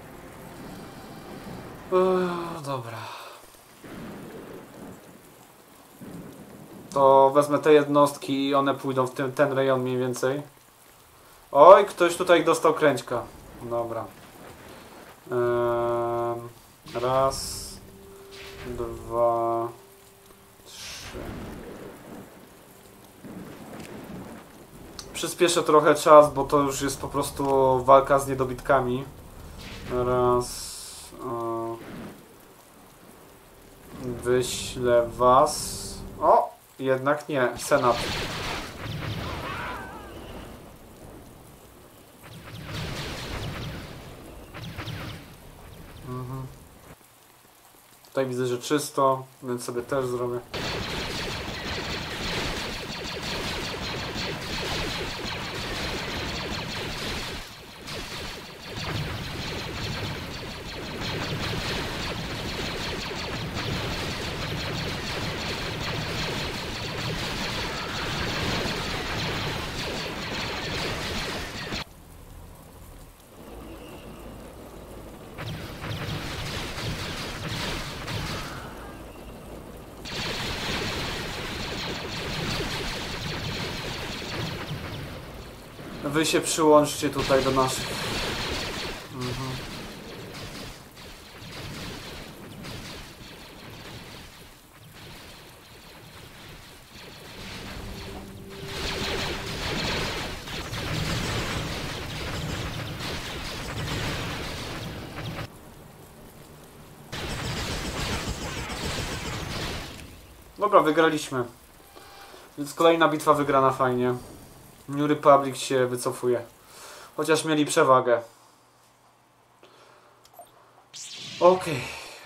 Dobra. to wezmę te jednostki i one pójdą w ten rejon mniej więcej. Oj, ktoś tutaj dostał kręćka. Dobra. Raz, dwa, trzy. Przyspieszę trochę czas, bo to już jest po prostu walka z niedobitkami. Raz. Wyślę was. O! Jednak nie. Senat. Tutaj widzę, że czysto, więc sobie też zrobię. Wy się przyłączcie tutaj do naszych. Dobra, wygraliśmy. Więc kolejna bitwa wygrana fajnie. New Republic się wycofuje. Chociaż mieli przewagę. Okej.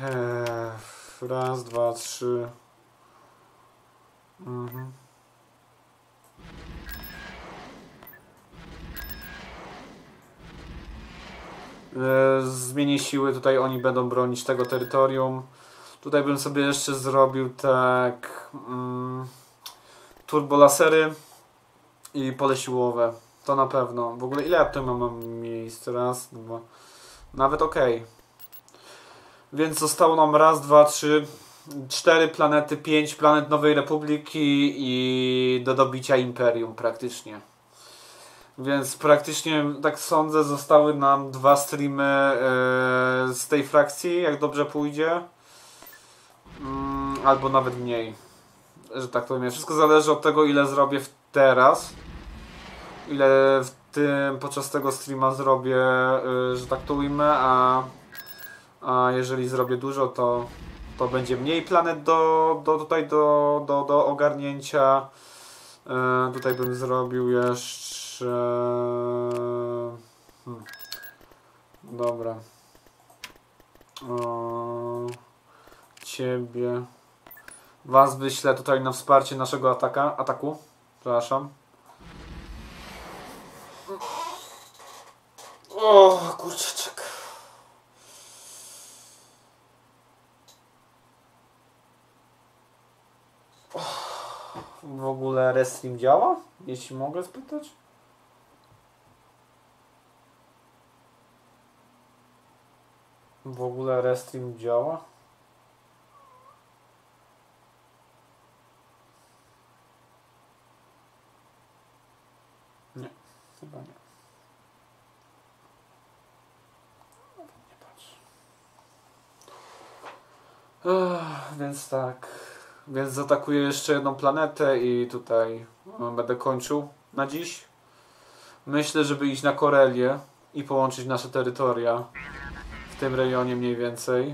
Raz, dwa, trzy. Zmienię siły. Tutaj oni będą bronić tego terytorium. Tutaj bym sobie jeszcze zrobił tak... turbolasery i pole siłowe. To na pewno. W ogóle ile ja tutaj mam miejsc? Raz, dwa. Nawet okej. Więc zostało nam raz, dwa, trzy, 4 planety, 5 planet Nowej Republiki i do dobicia Imperium praktycznie. Więc praktycznie, tak sądzę, zostały nam 2 streamy z tej frakcji, jak dobrze pójdzie. Albo nawet mniej. Że tak to powiem. Wszystko zależy od tego, ile zrobię teraz. Ile w tym podczas tego streama zrobię, że tak to ujmę, a jeżeli zrobię dużo, to będzie mniej planet do ogarnięcia. Tutaj bym zrobił jeszcze... Dobra. Ciebie. Was wyślę tutaj na wsparcie naszego ataku. Przepraszam. O, kurczyczek. W ogóle restream działa? Jeśli mogę spytać? W ogóle restream działa? Nie, chyba nie. Nie patrz. Więc tak. Więc zaatakuję jeszcze jedną planetę i tutaj będę kończył na dziś. Myślę, żeby iść na Korelię i połączyć nasze terytoria w tym rejonie mniej więcej.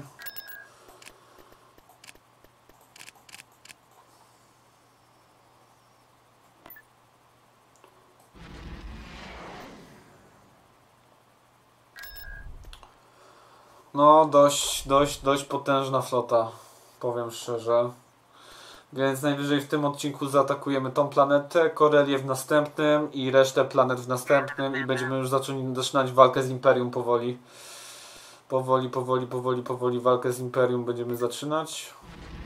No, dość potężna flota, powiem szczerze. Więc najwyżej w tym odcinku zaatakujemy tą planetę, Korelię w następnym i resztę planet w następnym i będziemy już zaczynać walkę z Imperium powoli. Powoli walkę z Imperium będziemy zaczynać.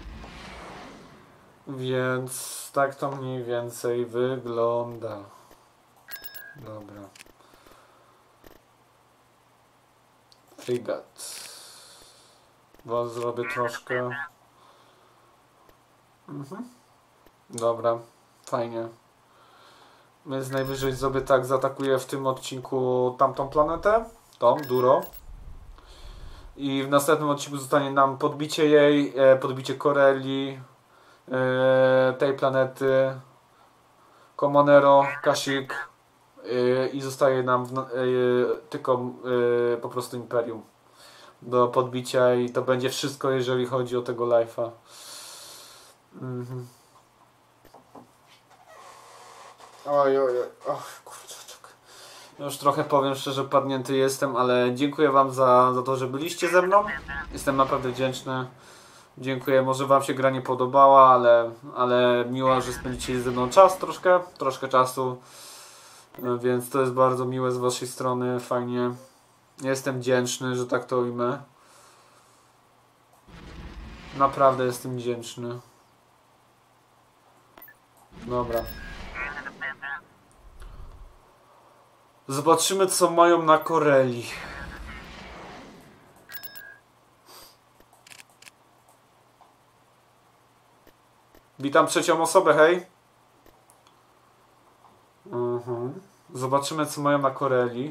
Więc tak to mniej więcej wygląda. Dobra. Frigat. Was zrobię troszkę. Dobra, fajnie. Więc najwyżej sobie tak zaatakuję w tym odcinku tamtą planetę, tą, Duro. I w następnym odcinku zostanie nam podbicie jej, podbicie Corelli, tej planety, Comanero, Kashyyyk i zostaje nam tylko po prostu Imperium do podbicia i to będzie wszystko, jeżeli chodzi o tego Life'a. Oj, kurczę. Już trochę powiem szczerze, padnięty jestem, ale dziękuję Wam za to, że byliście ze mną. Jestem naprawdę wdzięczny. Dziękuję, może Wam się gra nie podobała, ale miło, że spędzicie ze mną czas troszkę czasu. Więc to jest bardzo miłe z Waszej strony, fajnie. Jestem wdzięczny, że tak to ujmę. Naprawdę jestem wdzięczny. Dobra. Zobaczymy, co mają na Corelli. Witam trzecią osobę, hej. Zobaczymy, co mają na Corelli.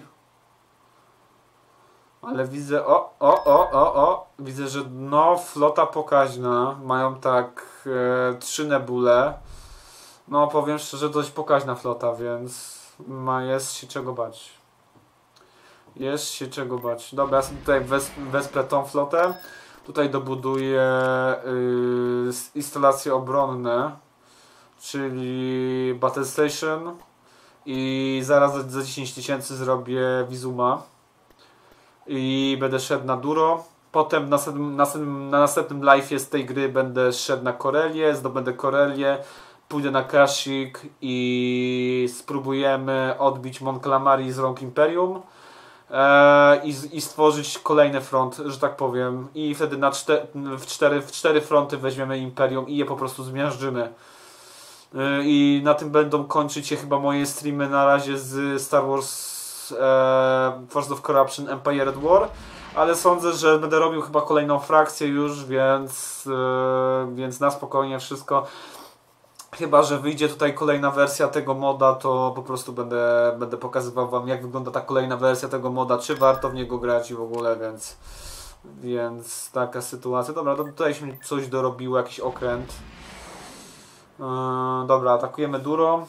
Ale widzę, widzę, że no, flota pokaźna. Mają tak 3 nebule. No, powiem szczerze, dość pokaźna flota, więc jest się czego bać. Jest się czego bać. Dobra, ja sobie tutaj wesprę tą flotę. Tutaj dobuduję instalacje obronne, czyli Battle Station i zaraz za 10 000 zrobię Wizuma i będę szedł na Duro. Potem na następnym live'ie z tej gry będę szedł na Corellię, zdobędę Corellię, pójdę na Kashyyyk i spróbujemy odbić Mon Calamari z rąk Imperium. I stworzyć kolejny front, że tak powiem, i wtedy w cztery fronty weźmiemy Imperium i je po prostu zmiażdżymy. I na tym będą kończyć się chyba moje streamy na razie z Star Wars Force of Corruption Empire at War, ale sądzę, że będę robił chyba kolejną frakcję już, więc na spokojnie wszystko. Chyba że wyjdzie tutaj kolejna wersja tego moda, to po prostu będę pokazywał Wam, jak wygląda ta kolejna wersja tego moda, czy warto w niego grać i w ogóle, więc taka sytuacja. Dobra, tutaj się coś dorobiło, jakiś okręt. Dobra, atakujemy Duro.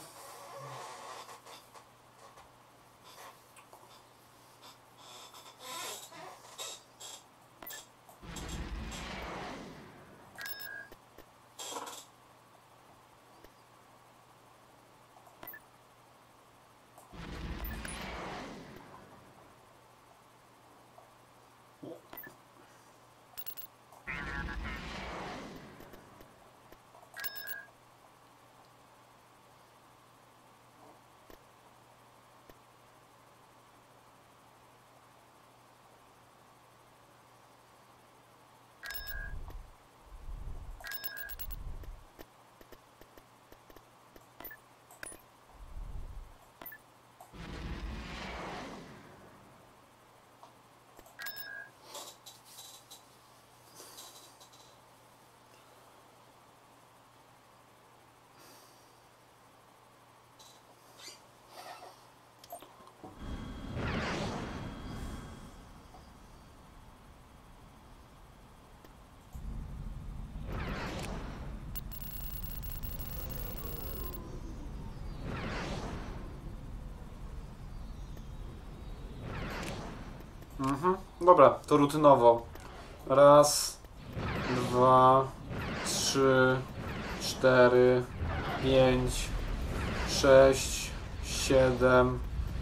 Dobra, to rutynowo. 1, 2, 3, 4, 5, 6, 7,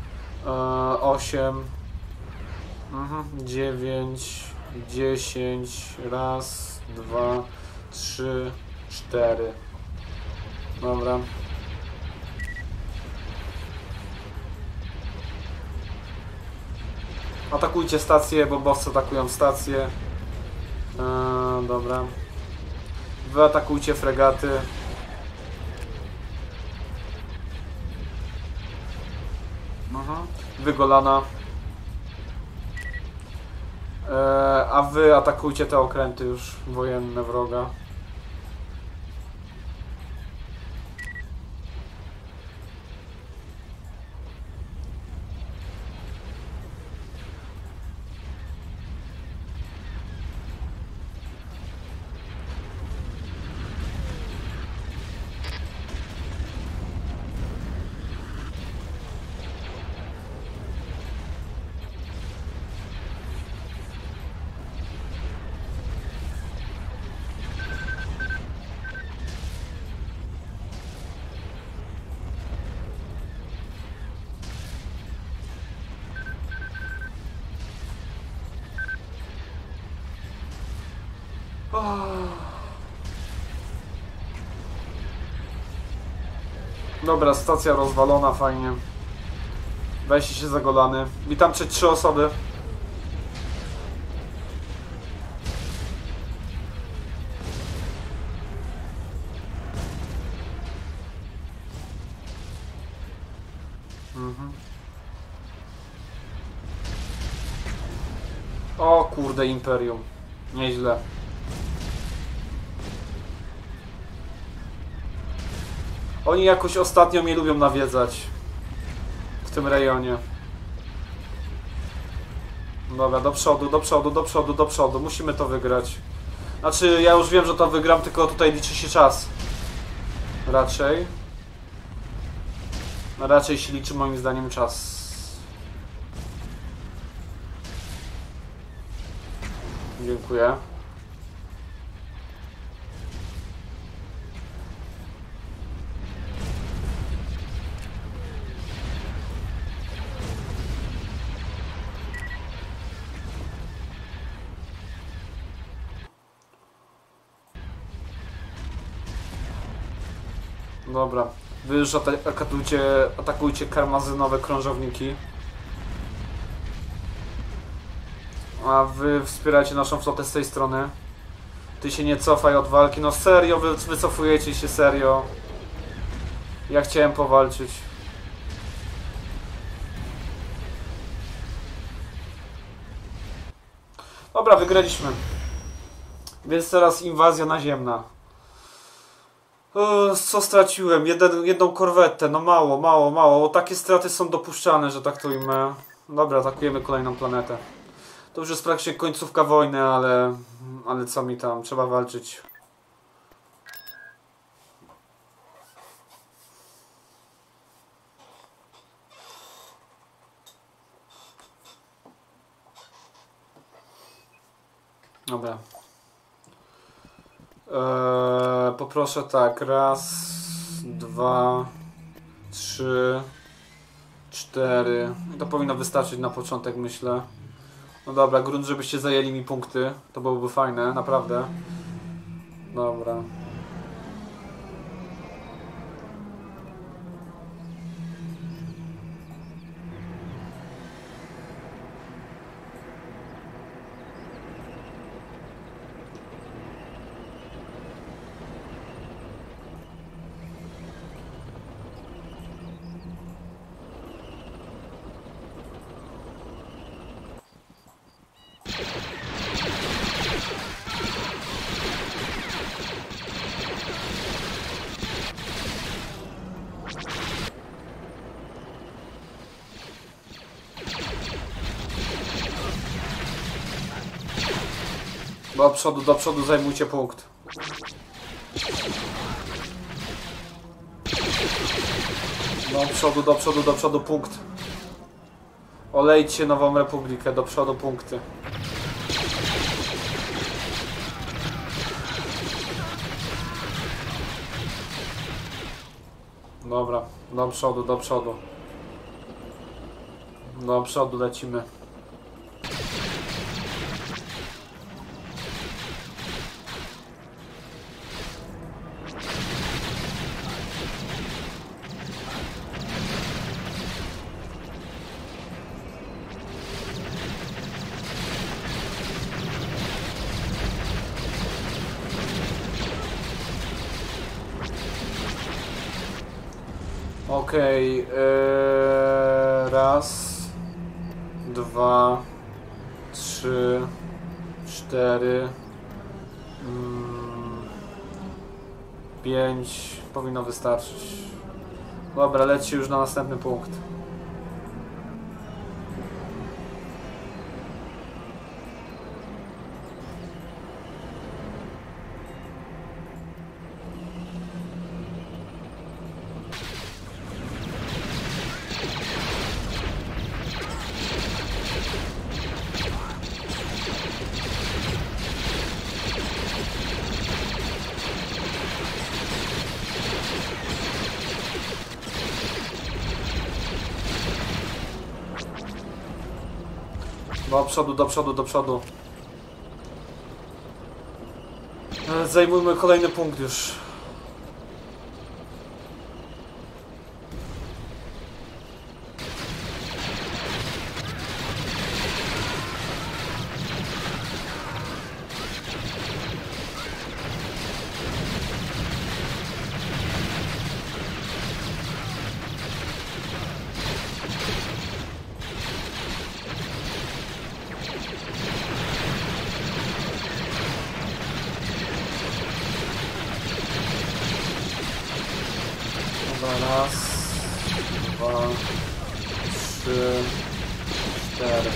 8, 9, 10. 1, 2, 3, 4. Dobra. Atakujcie stację, bo bossy atakują stację. Dobra. Wy atakujcie fregaty. Wygolana. A wy atakujcie te okręty już wojenne wroga. Dobra, stacja rozwalona, fajnie. Weźcie się zagolany. Witam 3 osoby. O kurde, Imperium. Nieźle. Oni jakoś ostatnio mnie lubią nawiedzać. W tym rejonie. Dobra, do przodu, do przodu, do przodu, do przodu. Musimy to wygrać. Znaczy, ja już wiem, że to wygram, tylko tutaj liczy się czas. Raczej. Raczej się liczy moim zdaniem czas. Dziękuję. Dobra. Wy już atakujcie karmazynowe krążowniki. A wy wspieracie naszą flotę z tej strony. Ty się nie cofaj od walki. No serio, wy wycofujecie się, serio. Ja chciałem powalczyć. Dobra, wygraliśmy. Więc teraz inwazja naziemna. Co straciłem? Jedną korwetę. No mało, mało, mało. Takie straty są dopuszczalne, że tak to ujmę. Dobra, atakujemy kolejną planetę. To już jest praktycznie końcówka wojny, ale co mi tam? Trzeba walczyć. Dobra. Poproszę tak. 1, 2, 3, 4. To powinno wystarczyć na początek, myślę. No dobra, grunt, żebyście zajęli mi punkty. To byłoby fajne, naprawdę. Dobra. Do przodu zajmujcie punkt. Do przodu punkt. Olejcie Nową Republikę, do przodu punkty. Dobra, do przodu, do przodu. Do przodu lecimy. Okej, 1, 2, 3, 4, 5. Powinno wystarczyć. Dobra, lećcie już na następny punkt. Do przodu, do przodu, do przodu. Zajmujmy kolejny punkt już. Raz, dwa, trzy, cztery.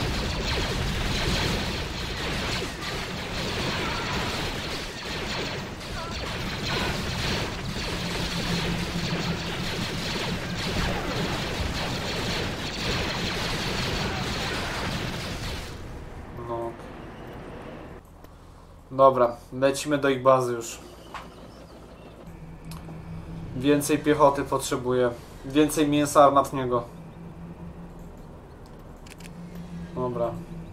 No. Dobra, lecimy do ich bazy już. Więcej piechoty potrzebuję. Więcej mięsa armatniego. Dobra.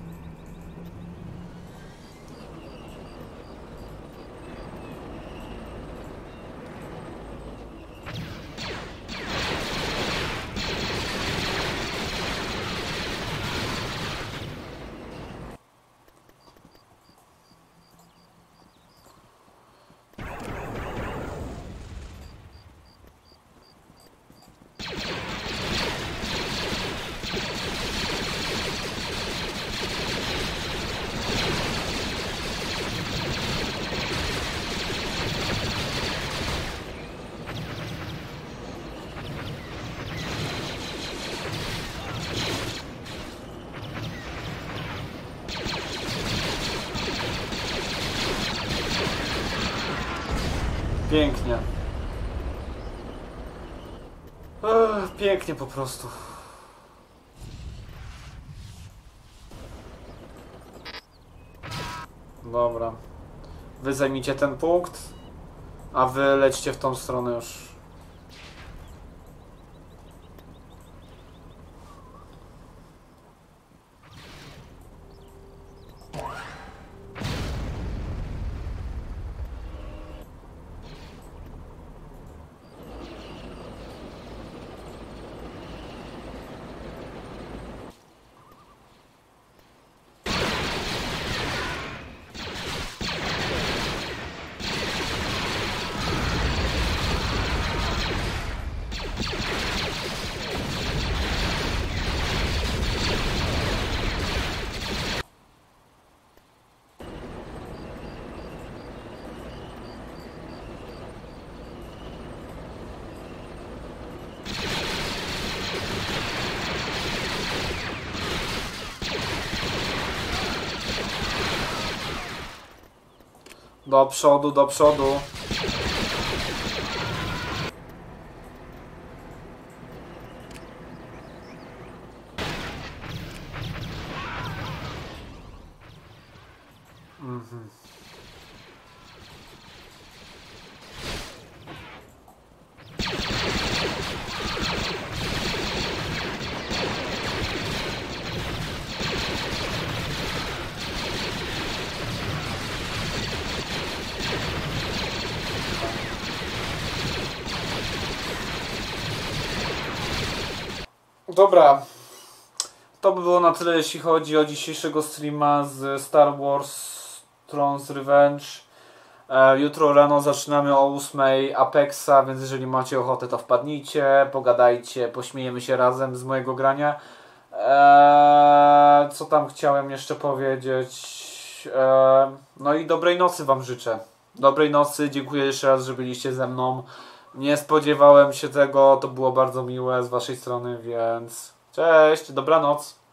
Pięknie. Pięknie po prostu. Dobra. Wy zajmijcie ten punkt, a wy lećcie w tą stronę już. Do przodu, do przodu. Dobra, to by było na tyle, jeśli chodzi o dzisiejszego streama z Star Wars Thrones Revenge. Jutro rano zaczynamy o 8 Apexa, więc jeżeli macie ochotę, to wpadnijcie, pogadajcie, pośmiejemy się razem z mojego grania. Co tam chciałem jeszcze powiedzieć? No i dobrej nocy wam życzę. Dobrej nocy, dziękuję jeszcze raz, że byliście ze mną. Nie spodziewałem się tego, to było bardzo miłe z waszej strony, więc cześć, dobranoc.